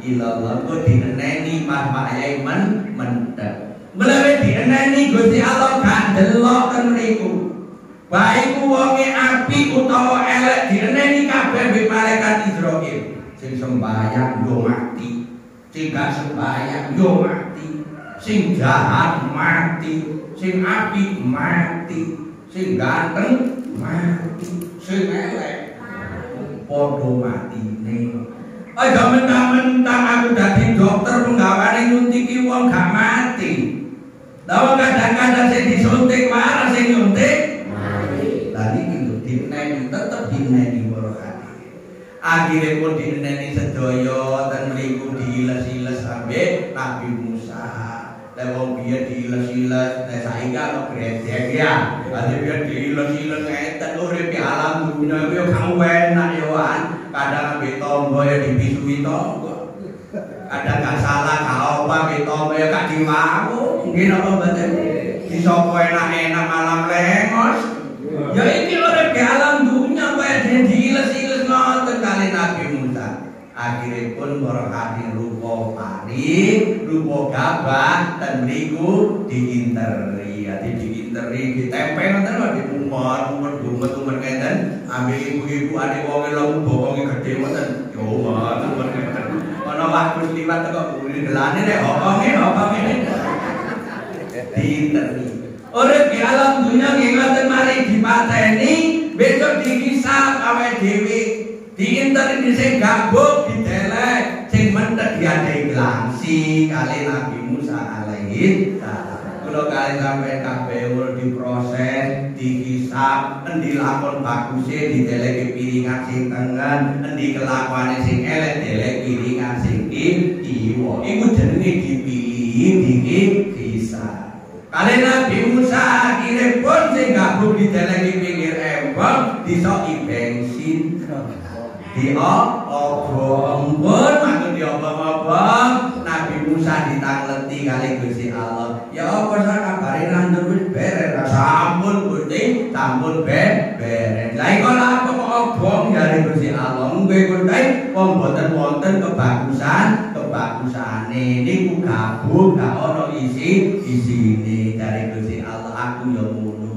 illallah kok dieneni mahmayai mendhet. Mlebu dieneni Gusti Allah gak delok ten mriku. Baik wonge apik utawa elek dieneni kabeh mbek malaikat Israil. Sing sembahyang yo mati, sing gak sembahyang yo mati, sing jahat mati, sing apik mati, sing ganteng mati, sing elek padha matine. Aja mentang-mentang aku dadi dokter penggawane nyuntiki wong gak mati. Lah kadang-kadang sing disuntik marah sing nyuntik mati. Tadi itu dineni tetep dineni warahati. Akhire pun dineni sedaya ten mriku diiles-iles ambek Nabi Musa. Lah wong biyen diiles-iles, nek saiki kok gredek ya. Lah biyen diiles-iles ngeten urip di alam dunya yo gak enak yo an. Kadang ambek tangga ya dibisui tangga. Kadang gak salah gak apa ambek tangga ya gak diwawu. Nggih napa mboten? Disapa enak-enak malam lengos. Ya iki urip di alam dunya kowe diiles-iles ngoten kali Nabi Musa. Akhirnya pun berhati rupa pari, rupa gabah dan mriku diinteri, diinteri, ditempel nanti lah di umur ngeten, ambil ibu-ibu adik wonge lalu bokonge gede ngoten, yo umur ngeten, ono waktu liwat kok buri gelane deh, hokongnya, diinteri. Urip di alam dunia ngoten mari dipateni, besok dihisab awake dhewe. Diinteri di sing gabuk didelek sing mendhet diadai gelangsi kali Nabi Musa alaihi salam. Kula kali sampeyan kabeh diproses, dihisab, endi lakon baguse dideleki piringan sing tengen, endi kelakuane sing elek delek piringan sing kiwa. Iku jenenge dipilih dihisab. Kali Nabi Musa akhire pun sing gabuk dideleki pinggir embong disoki bensin. Diobong pun maksud diobong-obong Nabi Musa ditangleti kali Gusti Allah. Ya apa sak kabare nandur wis beres sampun Gusti sampun beres. Lah iku apa kok obong dari Gusti Allah. Nggih Gusti wong boten wonten kebagusane niku gabung gak ono isine dari Gusti Allah. Aku ya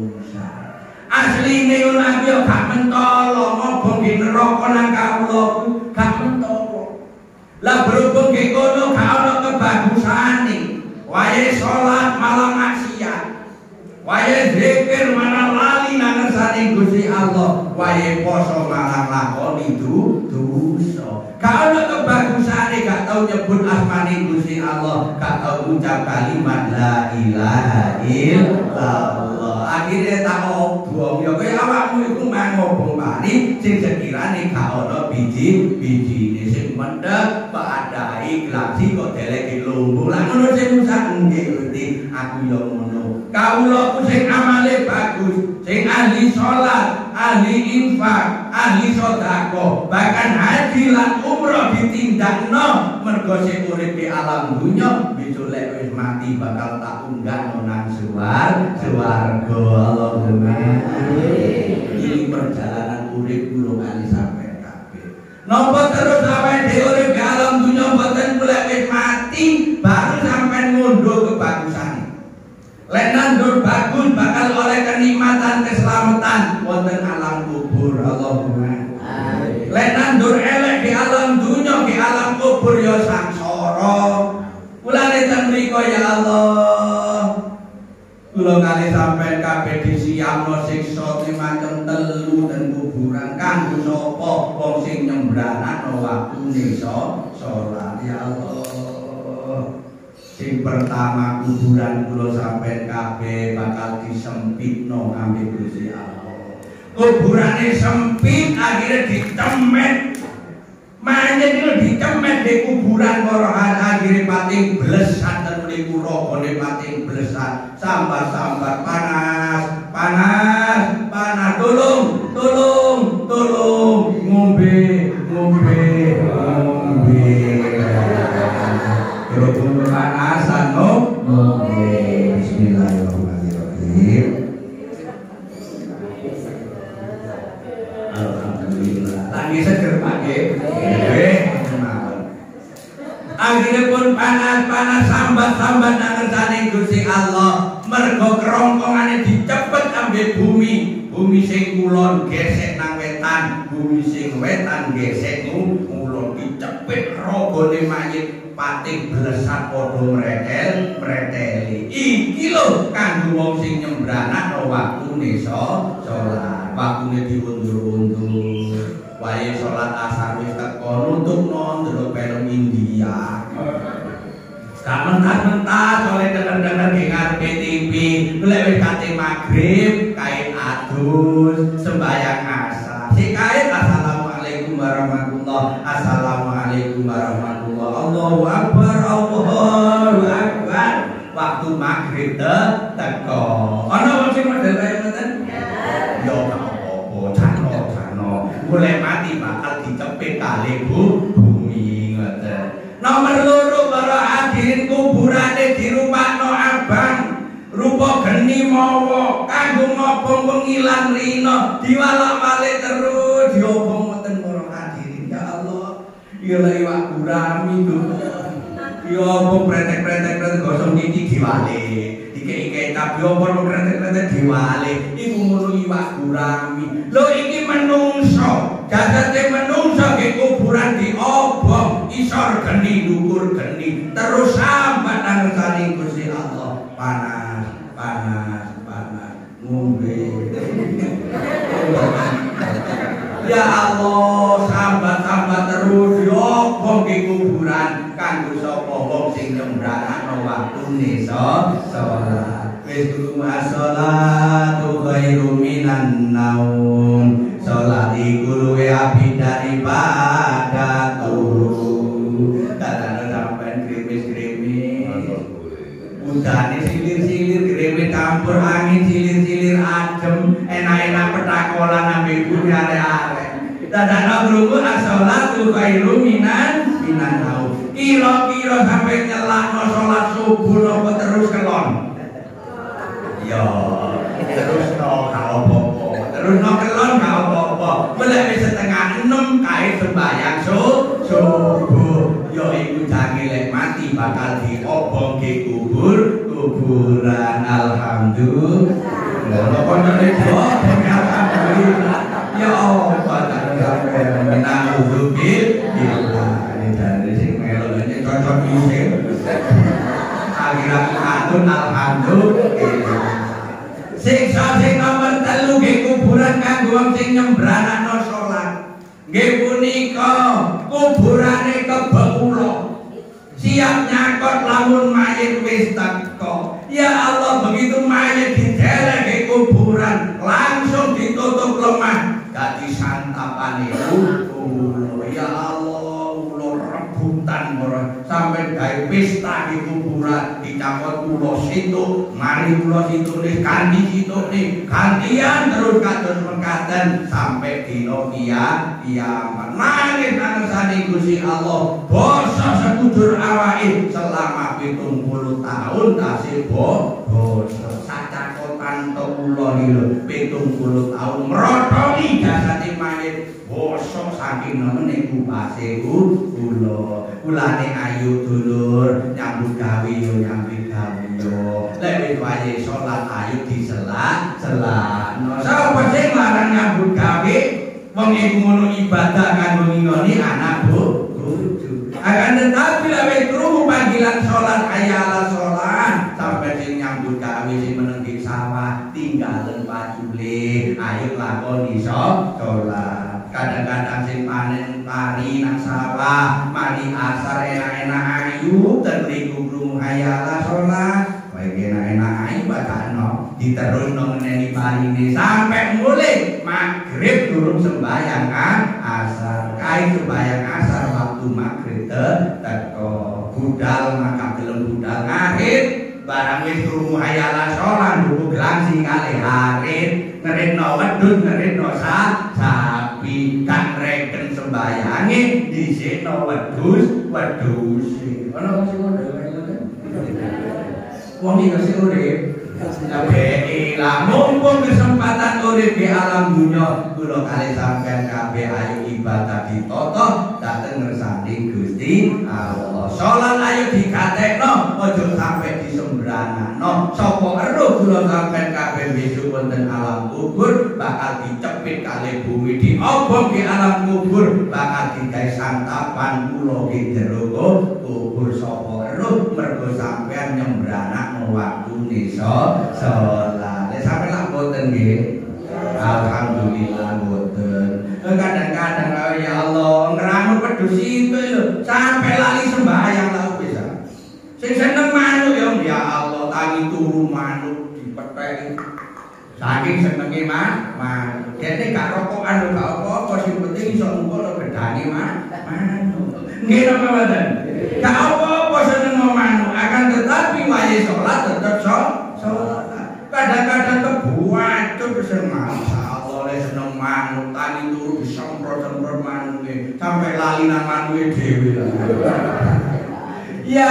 asline yo nabi yo gak mentolo ngobong di neraka nang kawula gak mentolo. Lah berhubung ki kono gak ono kebagusane. Wae salat malah maksiat. Wae zikir malah lali nang ngersane Gusti Allah. Wae poso malah lakoni dosa. Gak ono kebagusane, gak tau nyebut asmane Gusti Allah, gak tau ucap kalimat la ilaha illallah. Akhirnya tak obong ya kaya awakmu iku ngobong mari sing sekirane gak ono biji-bijine sing mendhet padai glasi kok deleke lumbung. Lah ngono sing Musa nggih Gusti, aku ya ngono. Kawula sing amale bagus, sing ahli salat, ahli infak, ahli sedekah, bahkan haji lan umroh ditindakno mergo sing urip di alam dunya besok lek wis mati bakal tak unggahno nang swarga. Allahumma amin. Ini perjalanan urip kula kali sampeyan kabeh. Napa terus sampeyan dhewe urip di alam dunya mboten lek wis mati baru sampeyan ngunduh kebagusane. Lek nandur bagus bakal oleh kenikmatan keselamatan wonten alam kubur. Allahumma amin. Lek nandur elek di alam dunya di alam kubur ya sangsara. Mulane ten mriku ya Allah. Kula kali sampeyan kabeh disiapno siksa macam telu ten kuburan kanggo sapa wong sing nyembranakno waktune salat ya Allah. Sing pertama kuburan kula sampeyan kabeh bakal disempitno ambek Gusti Allah. Kuburane sempit akhirnya ditemet. Manjen itu ditemet di kuburan korohan akhirnya pating blesat dan menipu rogone pating blesat. Sambar-sambar panas, tolong, ngombe. Berhubung panasan ngombe. Bismillahirrahmanirrahim. Alhamdulillah. Lagi seger pagi. Akhirnya pun panas sambat nang ngersane Gusti Allah. Mergo kerongkongane dicepet ambek bumi sing kulon gesek nang wetan, bumi sing wetan gesek kulon dicepet rogone mayit pating blesat padha mreteli. Iki lho kanggo wong sing nyembranak waktune salat, waktune diundur-undur. Wae salat asar wis teko nutupno ndelok film India. Gak mentah-mentah oleh denger-denger di ngarepe TV, lek wis kate magrib kain adus sembahyang asar. Si kain assalamualaikum warahmatullah, assalamualaikum warahmatullah. Allahu akbar, Allahu akbar. Waktu magrib teko. Ana wong sing model kaya ngoten? Yo apa-apa, cano. Mulai mati bakal dicepit kali bumi ngoten. Nomor loro para hadirin kuburane dirupakno abang rupa geni mawa kanggo ngobong pengilang rina diwalak-walik terus diobong ngoten para hadirin. Ya Allah, ya iwak gurami to. Ya obong pretek-pretek gosong iki diwalik. Dikei tapi obong pretek-pretek diwalik. Iku ngono iwak gurami. Lho iki menungso, jasate menungso ke kuburan diobong. Isor geni, dukur geni, terus sambat nang ngersane Gusti Allah. Panas, ngombe. Ya Allah, sambat terus diobong ke kuburan kanggo sapa wong sing nyembranakno waktune salat. Wis kudu as-shalatu khairum minan naum. Salat iku luwih apik daripada turu. Dadane sampean krimis-krimis. Udane silir-silir krimis campur angin silir-silir adem, enak-enak petakolan ambek bumi arek-arek. Dadane krungu as-shalatu khairum minan naum. Kira-kira sampe nyelakno salat subuh napa terus kelon? Ya, terus no apa-apa. Terus no kelon gak apa-apa. Mulai setengah 6 kae sembahyang subuh. Ya iku jange lek mati bakal diobong ke kuburan. Alhamdulillah. Lha koncone kok alhamdulillah. Ya Allah, sampeyan menang ubil. Ini dari sing melone cocok iki. Akhirat atun alhamdulillah. Siksa sing nomor 3 nggih kuburan kanggo wong sing nyembranakno salat. Nggih punika kuburane kebekulo. Siap nyakot lamun mayit wis teko. Ya Allah, begitu mayit diderek ke kuburan langsung ditutup lemah. Dadi santapane ulo. Ya Allah, ulo rebutan sampai gawe pesta di kuburan dicakot ulo situ, mari ulo situ nih kanthi situ nih gantian terus kados mekaten sampai dina kiamat. Nangis nang Gusti Allah basa sekujur awake selama 70 tahun tasih basa sacakotan to ulo iki 70 tahun merotoli jasate mayit basa saking nemene kupase ulo. Ulane ayu dulur nyambut gawe yo nyambut gawe yo. Lek wis wae salat ayu diselak-selakno. Sapa sing larang nyambut gawe? Wong iku ngono ibadah kanggo ngingoni anak bojo. Akan tetapi lek wis krungu panggilan salat ayalah salat sampai sing nyambut gawe sing meneng di sawah tinggalen pacule ayo lakoni salat. Kadang-kadang sing panen pari nang sawah mari asar enak-enak ayu terliku krungu ayalah salat wae enak-enak ayu bakano diterusno ngeneni parine sampai mulai magrib durung sembahyang asar kae sembahyang asar waktu magrib teko budal maka gelem budal ngarit barang wis krungu ayalah salat dudu gelangsi kali harit ngeritno wedhus ngeritno sapi kan reken sembayange dhisikno wedhus ana wong sing ngono wong iki sing urip kabeh lah mumpung kesempatan urip di alam dunya kula kali sampeyan kabeh ayo ibadah ditoto dateng ngersani Gusti Gusti Allah. Salat ayo digatekno, aja sampai disembranakno. Sapa eruh kula sampeyan kabeh besok wonten alam kubur bakal dicepit kalih bumi diobong di alam kubur bakal digawe santapan kula ing jero kubur. Sapa eruh mergo sampeyan nyembranakno waktune salat. Nek sampeyan lak boten nggih. Alhamdulillah boten. Kadang-kadang ya Allah ngeramu pedus itu lho sampai lali sembahyang lah bisa. Sing seneng manuk ya Allah tangi turu manuk dipetheki. Saking senenge manuk. Dene gak rokokan gak apa-apa sing penting iso ngumpul bedane manuk. Nggih napa mboten? Gak apa-apa seneng manuk akan tetapi wae salat tetep salat. Kadang-kadang kebuacut seneng Allah le seneng manuk tani turu disemprot-semprot manuke sampai lali nang manuke dhewe. Ya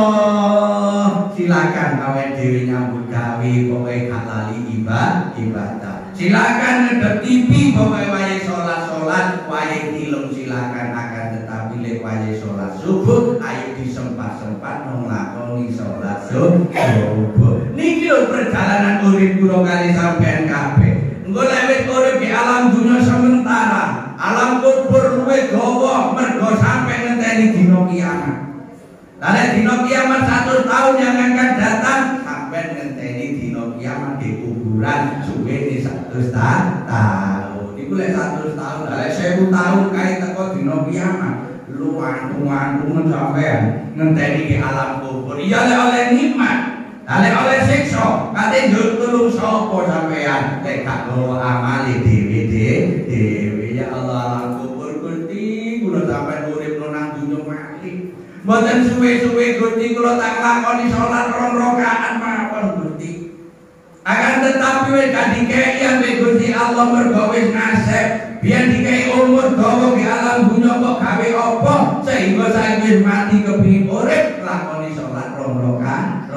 Allah, silakan awake dhewe nyambut gawe pokoke gak lali ibadah. Silakan ngedep TV pokoke wae salat, wae tilung silakan akan tetapi lek wae salat subuh ayo disempat-sempat nglakoni salat subuh. Niki lho perjalanan urip kula kali sampean kabeh. Engko lek wis urip di alam dunya sementara, alam kubur luwih dawa mergo sampe ngenteni dina kiamat. Lah nek dina kiamat 100 tahun yang akan datang, sampe ngenteni dina kiamat di kuburan suwene 100 tahun. Iku lek 100 tahun, lek 1000 tahun kae teko dina kiamat. Lu antung-antung sampean ngenteni di alam kubur. Ya lek oleh nikmat. Lek oleh siksa, kate njur tulung sapa sampean? Lek gak gawa amale dhewe. Ya Allah alam kubur Gusti, kula sampean urip nang dunya mati. Mboten suwe-suwe Gusti kula tak lakoni salat 2 rakaat mawon Gusti. Akan tetapi wis gak dikei ambek Gusti Allah mergo wis nasib. Biar dikei umur dawa di alam dunya kok gawe apa sehingga saiki mati kepengin urip lakoni salat 2 rakaat.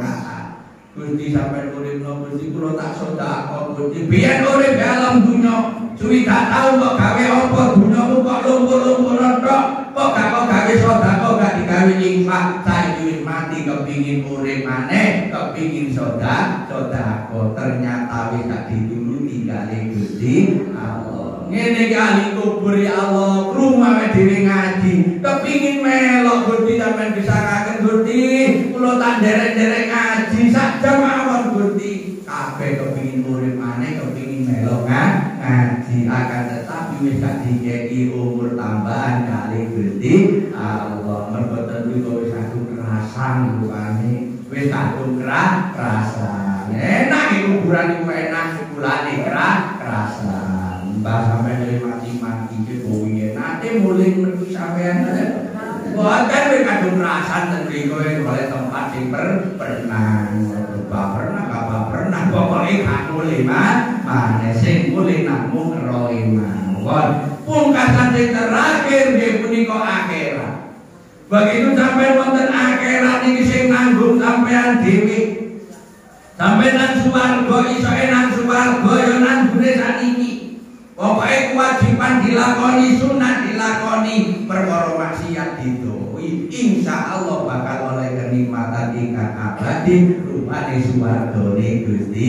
Gusti sampai urip no Gusti kula tak sedekah Gusti biyen urip dalam dunya suwi gak tau kok gawe apa dunyamu kok lumpur-lumpur tok kok gawe sedekah gak digawe infak saiki mati kepingin urip maneh kepingin sedekah ternyata wis gak dituruti kali Gusti Allah. Ngene kali kubur ya Allah krungu awake dhewe ngaji kepingin melok Gusti sampean bisa ngaken Gusti kula tak derek-derek ngaji sak jam mawon Gusti kabeh kepingin urip maneh kepingin melok ngaji akan tetapi wis gak dikeki umur tambahan kali Gusti Allah mergo tentu wis aku kerasan rupane wis aku kerasan enak kuburan iku enak kulane kerasan Mbah sampai dari mati-mati ke bumi nanti mulai menuju sampean bukan wis kadung rasan ten mriku oleh tempat sing berenang apa pernah pokoke gak mulai maneh sing mulai namung roe mawon pungkasan sing terakhir nggih punika akhirat begitu sampai wonten akhirat iki sing nanggung sampean dhewe sampai nang swarga iso nang swarga ya nang gune saniki. Pokoknya kewajiban dilakoni, sunat dilakoni, perkara maksiat didhawuhi. Insya Allah bakal oleh kenikmatan ingkang abadi rupane swargane Gusti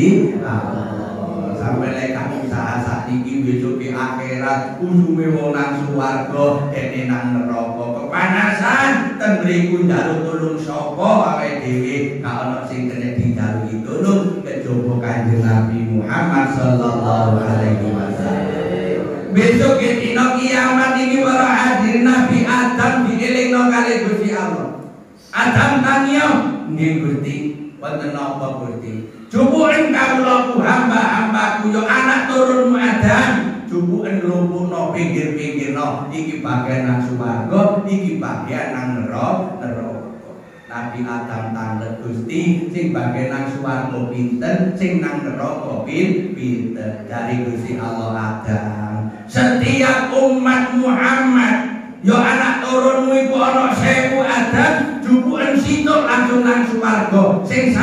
Allah. Sampai lek kamu usaha sakniki besok di akhirat usume wong nang swarga dene nang neraka kepanasan ten mriku njaluk tulung sapa awake dhewe gak ana sing kena dijaluki tulung kejaba Kanjeng Nabi Muhammad sallallahu alaihi wasallam. Besok dina kiamat ini para hadirin Nabi Adam dielingno kali Gusti Allah. Adam tanya, nggih Gusti, wonten napa Gusti? Jupuken kawula hamba-hambaku yo anak turunmu Adam, jupuken lumpuhno pinggir-pinggirno iki bagian nang swarga, iki bagian nang neraka. Nabi Adam tanglet Gusti sing bagian nang swarga pinten, sing nang neraka pinten. Dari Gusti Allah Adam. Setiap umat Muhammad yo anak turunmu iku ana 1000 Adam jupuken sitok langsung nang swarga sing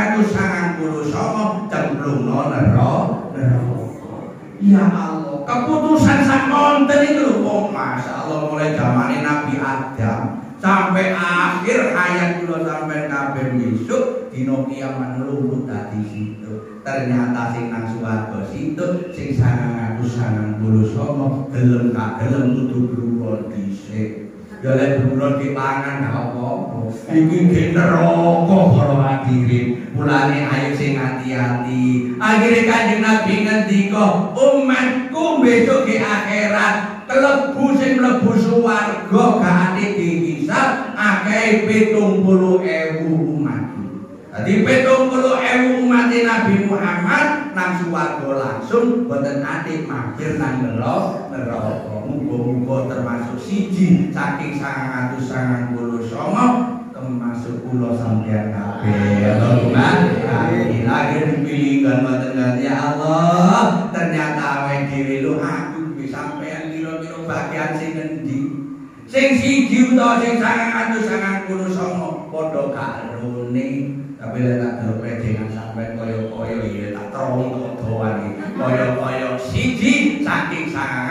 999 cemplungno neraka. Ya Allah keputusan sak monten iki lho kok masyaallah Allah mulai zamane Nabi Adam sampai akhir hayat kula sampean kabeh besok dina kiamat lurut dadi situ. Ternyata sing nang swarga situ sing 999 gelem gak gelem kudu bluwon dhisik. Ya lek bluwon dipangan gak apa-apa. Iki ge neraka para hadirin. Mulane ayo sing hati-hati. Akhire Kanjeng Nabi ngendika, umatku besok di akhirat klebu sing mlebu swarga gak ati dihisab akeh 70.000 umat. Dadi 70.000 umat Nabi Muhammad nang swarga langsung boten ati mampir nang neraka. Muga-muga termasuk siji saking 999 termasuk kula sampeyan kabeh. Allahumma amin. Lagi dipilihkan boten ya Allah. Ternyata awake dhewe lho aku sampeyan kira-kira bagian sing endi? Sing siji utawa sing 999 padha karone. Tapi lek tak delok pejengan sampeyan kaya-kaya ya tak terong doan iki. Kaya-kaya siji saking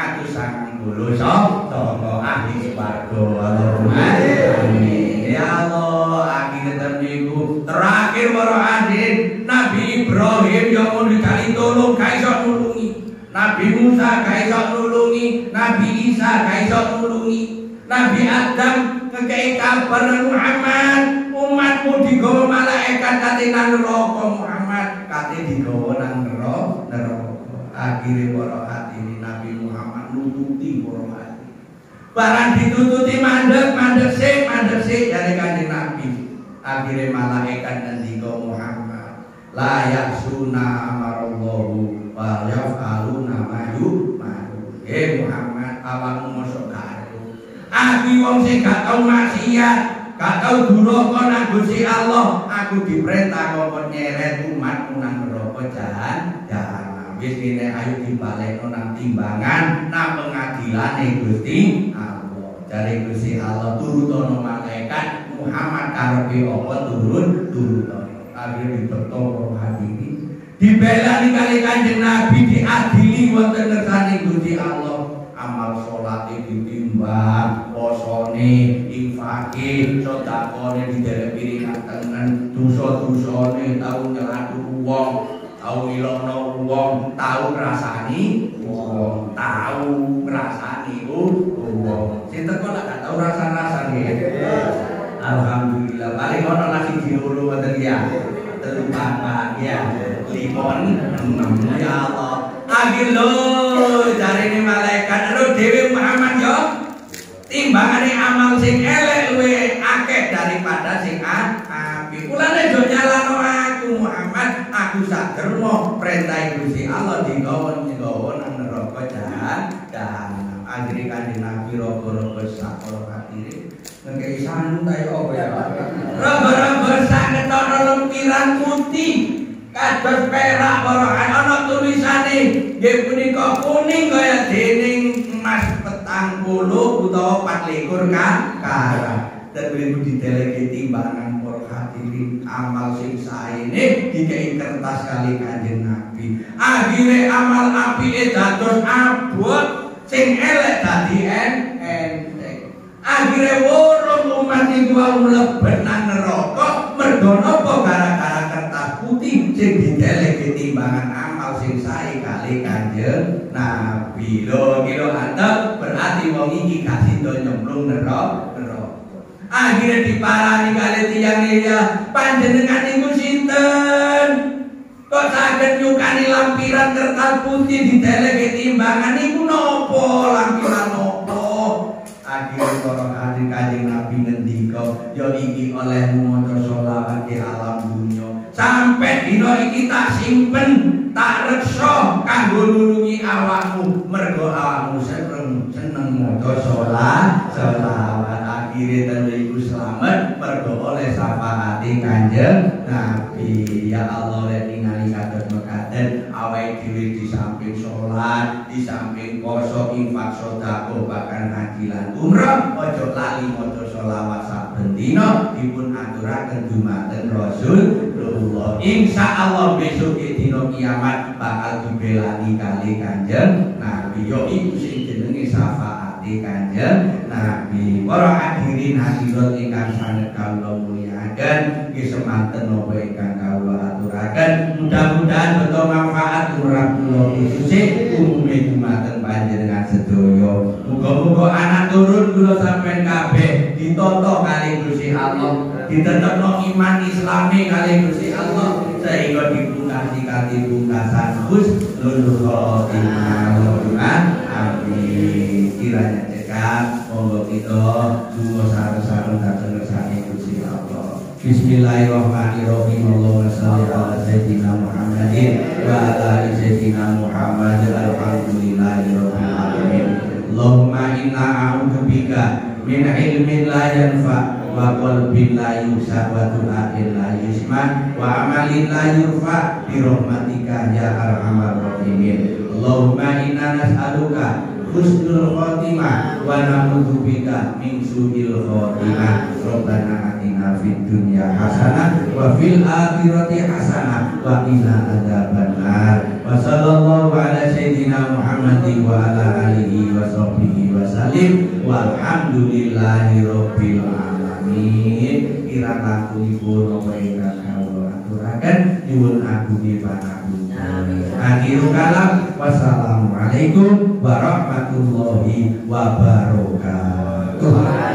999 ahli swarga. Allahumma amin. Ya Allah, akhirnya niku terakhir para hadirin Nabi Ibrahim yang mau dicari tolong gak iso nulungi. Nabi Musa gak iso nulungi, Nabi Isa gak iso nulungi, Nabi Adam ngekei kabar Muhammad, umatmu digawa malaikat kate nang neraka Muhammad, kate digawa nang neraka. Akhire para hadirin Nabi Muhammad nututi para hadirin. Barang ditututi mandek sik dari Kanjeng Nabi. Akhire malaikat ngendika Muhammad, la yasuna amarallahu wa yaf'aluna ma yu'maru. Muhammad, awakmu mosok karo aku wong sing gak tau maksiat, gak tau duraka nang Gusti Allah, aku diperintah kok nyeret umatmu nang neraka jahanam. Wis kene ayo dibalekno nang timbangan nang pengadilane Gusti Allah. Jare Gusti Allah turutono malaikat Muhammad karepe apa turutono. Akhire dibetoro hadirin. Dibelani kali Kanjeng Nabi diadili wonten ngersane Gusti Allah. Amal salate ditimbang, posone, infake, sedekahane didelek piringan tengen, dosa-dosane tau nyelatu wong, tau ilokno wong, tau ngrasani wong, tau ngrasani wong. Sing teko lak gak tau rasa-rasane. Alhamdulillah, paling ono nasi diulu ngoten ya. Terlupakan ya. 5 6 ya Allah. Akhir lho jarine malaikat lho dhewe Muhammad yo timbangane amal sing elek luwih akeh daripada sing apik. Kulane do nyalano aku Muhammad, aku sak dermo perintah Gusti Allah digawa nang neraka jahanam. Akhire Kanjeng Nabi rogo-rogo sak karo hadirin ngekei santai apa ya. Rogo-rogo sak ketara lempiran putih kados perak para ana tulisane nggih punika kuning kaya dening emas 40 utawa 24 karat. Dan beliau dideleke timbangan para hadirin amal sing saene dikei kertas kali Kanjeng Nabi. Akhire amal apike dados abot, sing elek dadi enteng. Akhire wurung umat iku mlebet nang neraka mergo napa gara-gara kertas putih sing dideleke timbangan amal sing sae kali Kanjeng Nabi. Lho kira antep berarti wong iki gak sida nyemplung neraka. Akhirnya diparani kali tiyang liya, panjenengan niku sinten? Kok saged nyukani lampiran kertas putih dideleke timbangan niku napa? Lampiran napa? Akhirnya para hadirin Kanjeng Nabi ngendika, ya iki olehmu maca selawat di alam dunya. Sampai dina iki tak simpen, tak reksa kanggo nulungi awakmu, mergo awakmu seneng maca selawat. Akhirnya tentu selamat mergo oleh syafaati Kanjeng Nabi. Ya Allah lek ningali kados mekaten awake dhewe di samping salat, di samping poso, infak, sedekah, bahkan haji lan umrah aja lali maca selawat saben dina dipun aturaken dumateng Rasulullah. Insyaallah besok dina kiamat bakal dibelani kali Kanjeng Nabi. Yo iku sing jenenge syafaati pati Kanjeng Nabi. Para hadirin hadirat ingkang sanget kawula mulyakaken, nggih semanten napa ingkang kawula aturaken. Mudah-mudahan beto manfaat tumrap kula khususé umume dumateng panjenengan sedaya. Muga-muga anak turun kula sampeyan kabeh ditata kali Gusti Allah, ditetepno iman Islami kali Gusti Allah, sehingga dipungkasi kali pungkasan husnul khotimah. Amin. Kiranya cekat monggo kita donga sareng-sareng dhateng ngersane Gusti Allah. Bismillahirrahmanirrahim. Allahumma shalli ala sayyidina Muhammadin wa ala ali sayyidina Muhammad. Alhamdulillahirabbil alamin. Allahumma inna a'udzubika min ilmin la yanfa wa qalbin la yusa wa du'ain la yusma wa amalin la yurfa bi rahmatika ya arhamar rahimin. Allahumma inna nas'aluka husnul khotimah wa na'udzubika min su'il khotimah. Rabbana atina fid dunya hasanah wa fil akhirati hasanah wa qina adzabannar. Wa sallallahu ala sayyidina Muhammadin wa ala alihi wa sahbihi wa sallim walhamdulillahi rabbil alamin. Kirang langkungipun napa ingkang kawula aturaken nyuwun agungi pangapunten. Akhirul kalam, wassalamualaikum warahmatullahi wabarakatuh.